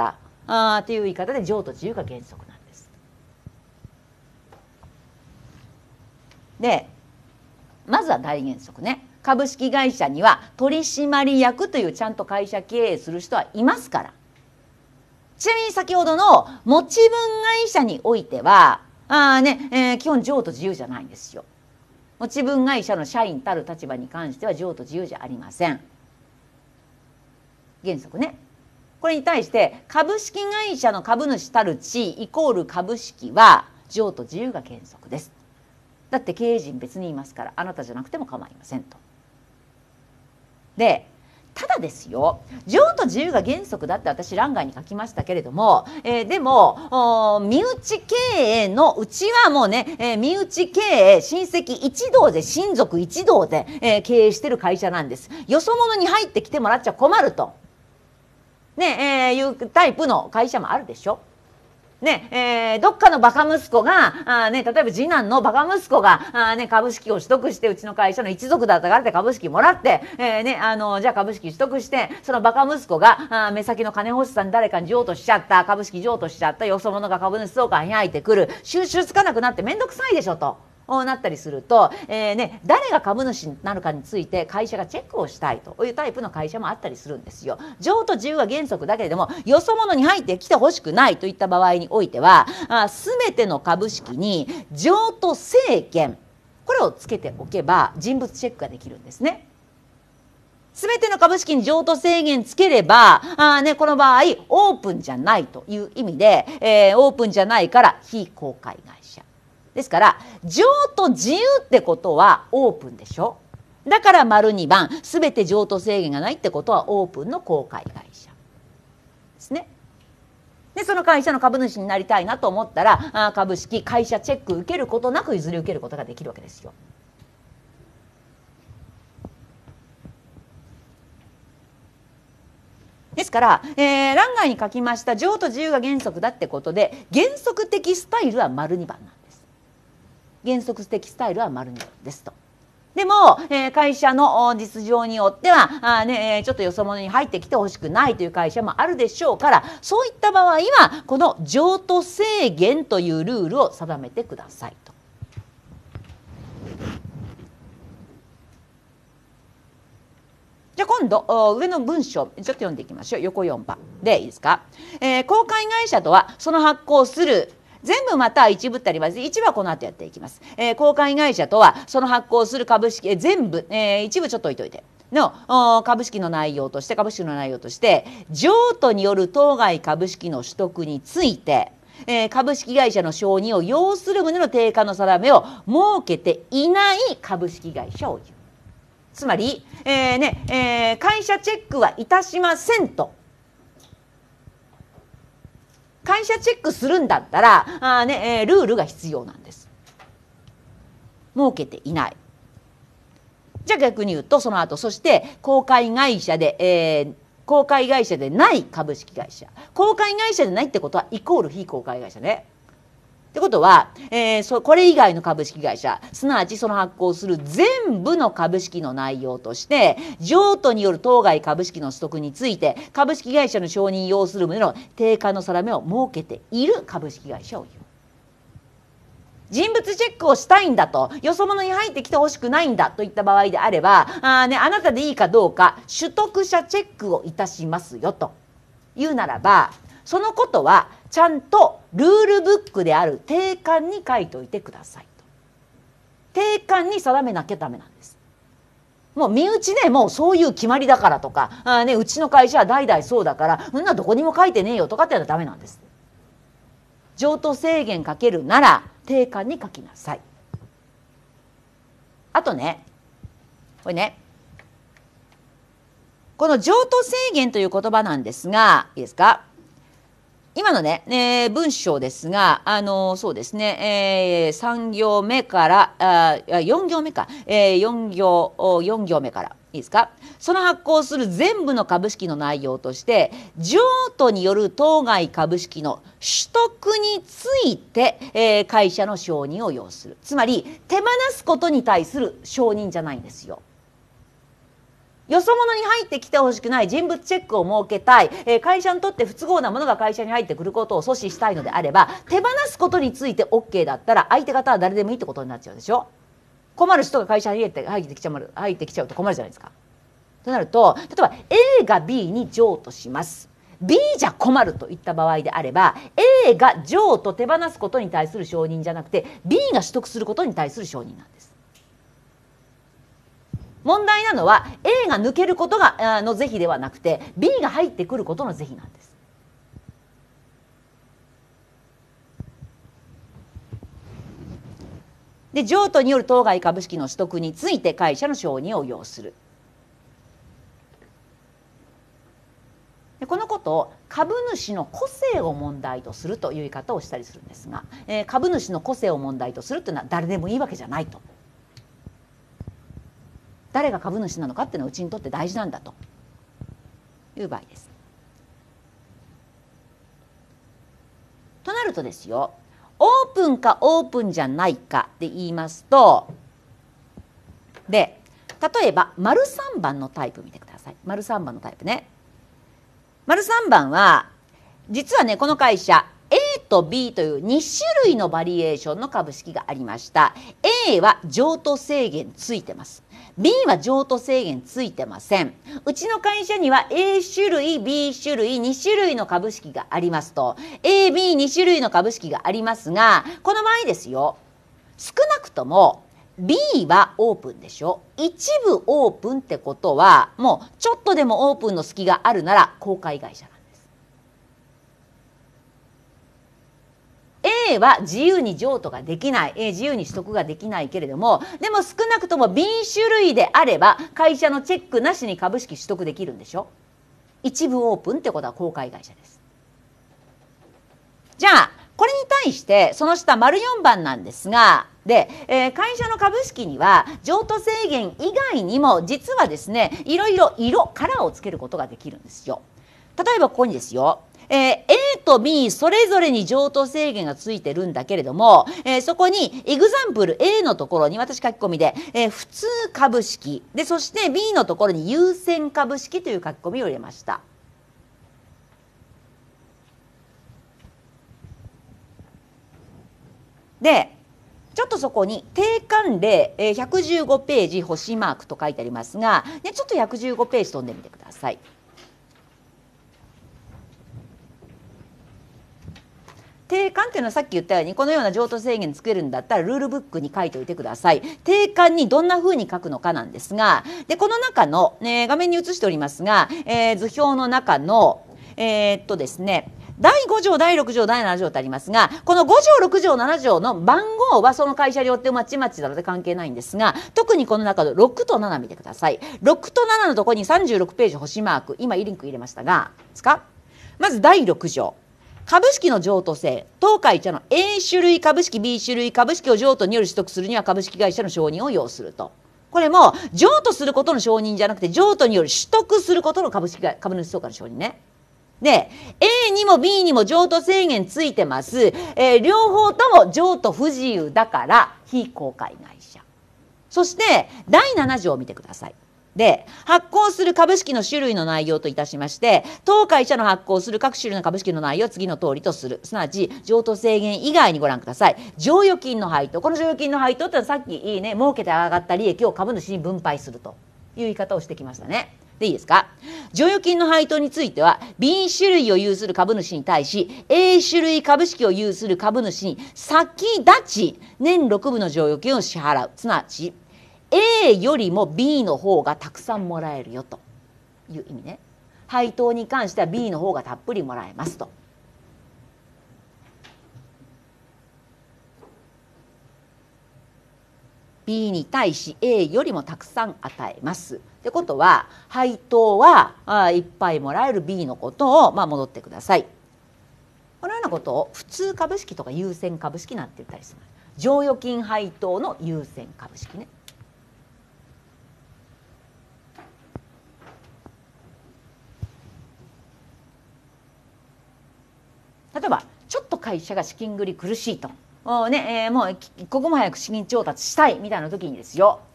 あという言い方で譲渡自由が原則なんです。でまずは大原則ね。株式会社には取締役というちゃんと会社経営する人はいますから。ちなみに先ほどの持ち分会社においてはあ、ねえー、基本譲渡自由じゃないんですよ。持ち分会社の社員たる立場に関しては譲渡自由じゃありません。原則ね。これに対して株式会社の株主たる地イコール株式は譲渡自由が原則です。だって経営陣別にいますからあなたじゃなくても構いませんと。でただですよ、譲渡自由が原則だって私欄外に書きましたけれども、えー、でも身内経営のうちはもうね、えー、身内経営親戚一同で親族一同で、えー、経営してる会社なんです。よそ者に入ってきてもらっちゃ困ると、ねえー、いうタイプの会社もあるでしょ。ねえー、どっかのバカ息子があ、ね、例えば次男のバカ息子があ、ね、株式を取得してうちの会社の一族だったからって株式もらって、えーね、あのじゃあ株式取得してそのバカ息子があ目先の金欲しさに誰かに譲渡しちゃった株式譲渡しちゃったよそ者が株主総会に入ってくる収集つかなくなって面倒くさいでしょと。なったりすると、えーね、誰が株主になるかについて会社がチェックをしたいというタイプの会社もあったりするんですよ。譲渡自由は原則だけれどもよそ者に入ってきてほしくないといった場合においてはあ全ての株式に譲渡制限これをつけておけば人物チェックができるんですね。すべての株式に譲渡制限つければあ、ね、この場合オープンじゃないという意味で、えー、オープンじゃないから非公開会社ですから譲渡自由ってことはオープンでしょ。だから丸にばんすべて譲渡制限がないってことはオープンの公開会社ですね。でその会社の株主になりたいなと思ったらあ株式会社チェック受けることなく譲り受けることができるわけですよ。ですから、えー、欄外に書きました譲渡自由が原則だってことで原則的スタイルは丸にばんなんです。原則的スタイルは丸にばんですと。でも、えー、会社の実情によってはあ、ね、ちょっとよそ者に入ってきてほしくないという会社もあるでしょうからそういった場合はこの譲渡制限というルールを定めてくださいと。じゃあ今度上の文章ちょっと読んでいきましょう。横よんばんでいいですか、えー、公開会社とはその発行する全部または一部ってあります。一部はこの後やっていきます。えー、公開会社とはその発行する株式、えー、全部、えー、一部ちょっと置いといての株式の内容として株式の内容として譲渡による当該株式の取得について、えー、株式会社の承認を要する旨の定価の定めを設けていない株式会社を言う。つまり、えーねえー、会社チェックはいたしませんと。会社チェックするんだったらあ、ねえー、ルールが必要なんです。設けていない。じゃあ逆に言うとその後そして公開会社で、えー、公開会社でない株式会社公開会社でないってことはイコール非公開会社ね。ってことは、えー、そこれ以外の株式会社すなわちその発行する全部の株式の内容として譲渡による当該株式の取得について株式会社の承認要する旨の定価の定めを設けている株式会社を言う。人物チェックをしたいんだとよそ者に入ってきてほしくないんだといった場合であればあ、ね、あなたでいいかどうか取得者チェックをいたしますよというならばそのことはちゃんとルールブックである定款に書いておいてくださいと。定款に定めなきゃダメなんです。もう身内でもうそういう決まりだからとかあ、ね、うちの会社は代々そうだからそんなどこにも書いてねえよとかってやったらダメなんです。譲渡制限かけるなら定款に書きなさい。あとねこれねこの譲渡制限という言葉なんですがいいですか今のね、えー、文章ですが、あのー、そうですね、えー、さん行目からあよん行目か、えー、よん行よん行目からいいですかその発行する全部の株式の内容として譲渡による当該株式の取得について、えー、会社の承認を要する。つまり手放すことに対する承認じゃないんですよ。 よそ者に入ってきてほしくない人物チェックを設けたい、えー、会社にとって不都合なものが会社に入ってくることを阻止したいのであれば、手放すことについて オーケー だったら相手方は誰でもいいってことになっちゃうでしょ。困る人が会社に入って入ってきちゃう入ってきちゃうと困るじゃないですか。となると、例えば A が B に譲渡します。B じゃ困るといった場合であれば、 A が譲渡手放すことに対する承認じゃなくて B が取得することに対する承認なんです。問題なのは A が抜けることがの是非ではなくて B が入ってくることの是非なんです。で、譲渡による当該株式の取得について会社の承認を要する。でこのことを株主の個性を問題とするという言い方をしたりするんですが、えー、株主の個性を問題とするというのは誰でもいいわけじゃないと。誰が株主なのかっていうのはうちにとって大事なんだという場合です。となるとですよ、オープンかオープンじゃないかで言いますと、で例えば丸さんばんのタイプ見てください。丸さんばんのタイプね。丸さんばんは実はね、この会社 A と B というに種類のバリエーションの株式がありました。 A は譲渡制限ついてます。 B は譲渡制限ついてません。うちの会社には A 種類 B 種類に種類の株式がありますと、 エービーに 種類の株式がありますが、この場合ですよ、少なくとも B はオープンでしょ。一部オープンってことは、もうちょっとでもオープンの隙があるなら公開会社なんです。 A は自由に譲渡ができない、自由に取得ができないけれども、でも少なくとも B 種類であれば会社のチェックなしに株式取得できるんでしょ。一部オープンってことは公開会社です。じゃあこれに対してその下丸よんばんなんですが、で、えー、会社の株式には譲渡制限以外にも実はですね、いろいろ色カラーをつけることができるんですよ。例えばここにですよ、えー、A と B それぞれに譲渡制限がついてるんだけれども、えー、そこにエグザンプル A のところに私書き込みで、えー、普通株式で、そして B のところに優先株式という書き込みを入れました。でちょっとそこに定款例ひゃくじゅうごページ星マークと書いてありますが、ね、ちょっとひゃくじゅうごページ飛んでみてください。定款っていうのはさっき言ったように、このような譲渡制限つけるんだったらルールブックに書いておいてください。定款にどんな風に書くのかなんですが、でこの中の、ね、画面に映しておりますが、えー、図表の中のえー、っとですねだいご条だいろく条だいなな条ってありますが、このご条ろく条なな条の番号はその会社によってまちまちなので関係ないんですが、特にこの中のろくとなな見てください。ろくとななのところにさんじゅうろくページ星マーク、今リンク入れましたがですか。まずだいろく条、株式の譲渡制、当会社の A 種類株式 B 種類株式を譲渡により取得するには株式会社の承認を要すると。これも譲渡することの承認じゃなくて、譲渡により取得することの株式株主総会の承認ね。で A にも B にも譲渡制限ついてます、えー、両方とも譲渡不自由だから非公開会社。そしてだいなな条を見てください。で発行する株式の種類の内容といたしまして、当会社の発行する各種類の株式の内容を次の通りとする。すなわち譲渡制限以外にご覧ください。剰余金の配当、この剰余金の配当ってのはさっきいいね、儲けて上がった利益を株主に分配するという言い方をしてきましたね。でいいですか。剰余金の配当については B 種類を有する株主に対し A 種類株式を有する株主に先立ち年ろくぶの剰余金を支払う。すなわち A よりも B の方がたくさんもらえるよという意味ね。配当に関しては B の方がたっぷりもらえますと。B に対し A よりもたくさん与えます。ってことは配当はあいっぱいもらえる B のことを、まあ、戻ってください。このようなことを普通株式とか優先株式なんて言ったりします。剰余金配当の優先株式ね。例えばちょっと会社が資金繰り苦しいと。おねえー、もう一刻も早く資金調達したいみたいな時にですよ、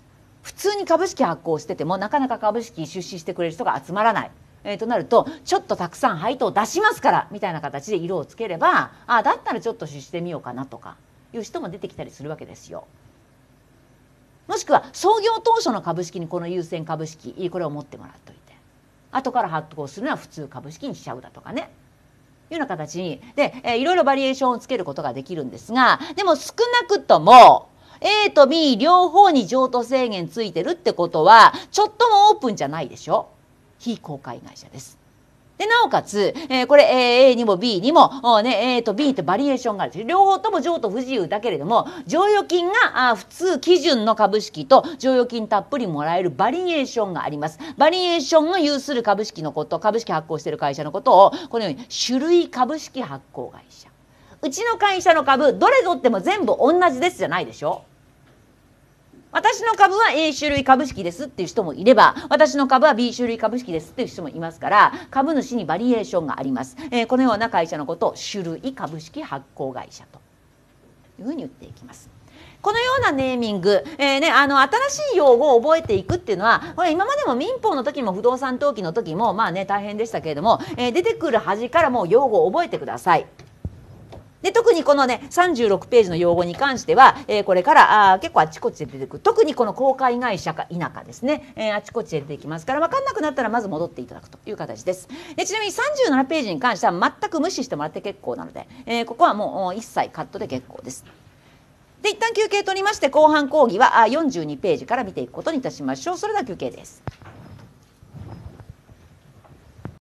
普通に株式発行しててもなかなか株式出資してくれる人が集まらない。えー、となるとちょっとたくさん配当出しますからみたいな形で色をつければ、あだったらちょっと出資してみようかなとかいう人も出てきたりするわけですよ。もしくは創業当初の株式にこの優先株式これを持ってもらっといて、後から発行するのは普通株式にしちゃうだとかね、いうような形にで、えー、いろいろバリエーションをつけることができるんですが、でも少なくともA と B 両方に譲渡制限ついてるってことはちょっともオープンじゃないでしょ。非公開会社です。でなおかつ、えー、これ A にも B にも、ね、A と B ってバリエーションがあるんです。両方とも譲渡不自由だけれども剰余金があ普通基準の株式と剰余金たっぷりもらえるバリエーションがあります。バリエーションが有する株式のこと、株式発行している会社のことをこのように種類株式発行会社。うちの会社の株どれ取っても全部同じですじゃないでしょ。私の株は A 種類株式ですっていう人もいれば、私の株は B 種類株式ですっていう人もいますから、株主にバリエーションがあります。えー、このような会社のことを種類株式発行会社というふうに言っていきます。このようなネーミング、えーね、あの新しい用語を覚えていくっていうのは、これ今までも民法の時も不動産登記の時もまあね大変でしたけれども、えー、出てくる端からもう用語を覚えてください。で特にこのねさんじゅうろくページの用語に関しては、えー、これからあ結構あちこちで出てくる。特にこの公開会社か否かですね、えー、あちこちで出てきますから分かんなくなったらまず戻っていただくという形です。でちなみにさんじゅうななページに関しては全く無視してもらって結構なので、えー、ここはもう一切カットで結構です。で一旦休憩取りまして後半講義はよんじゅうにページから見ていくことにいたしましょう。それでは休憩です。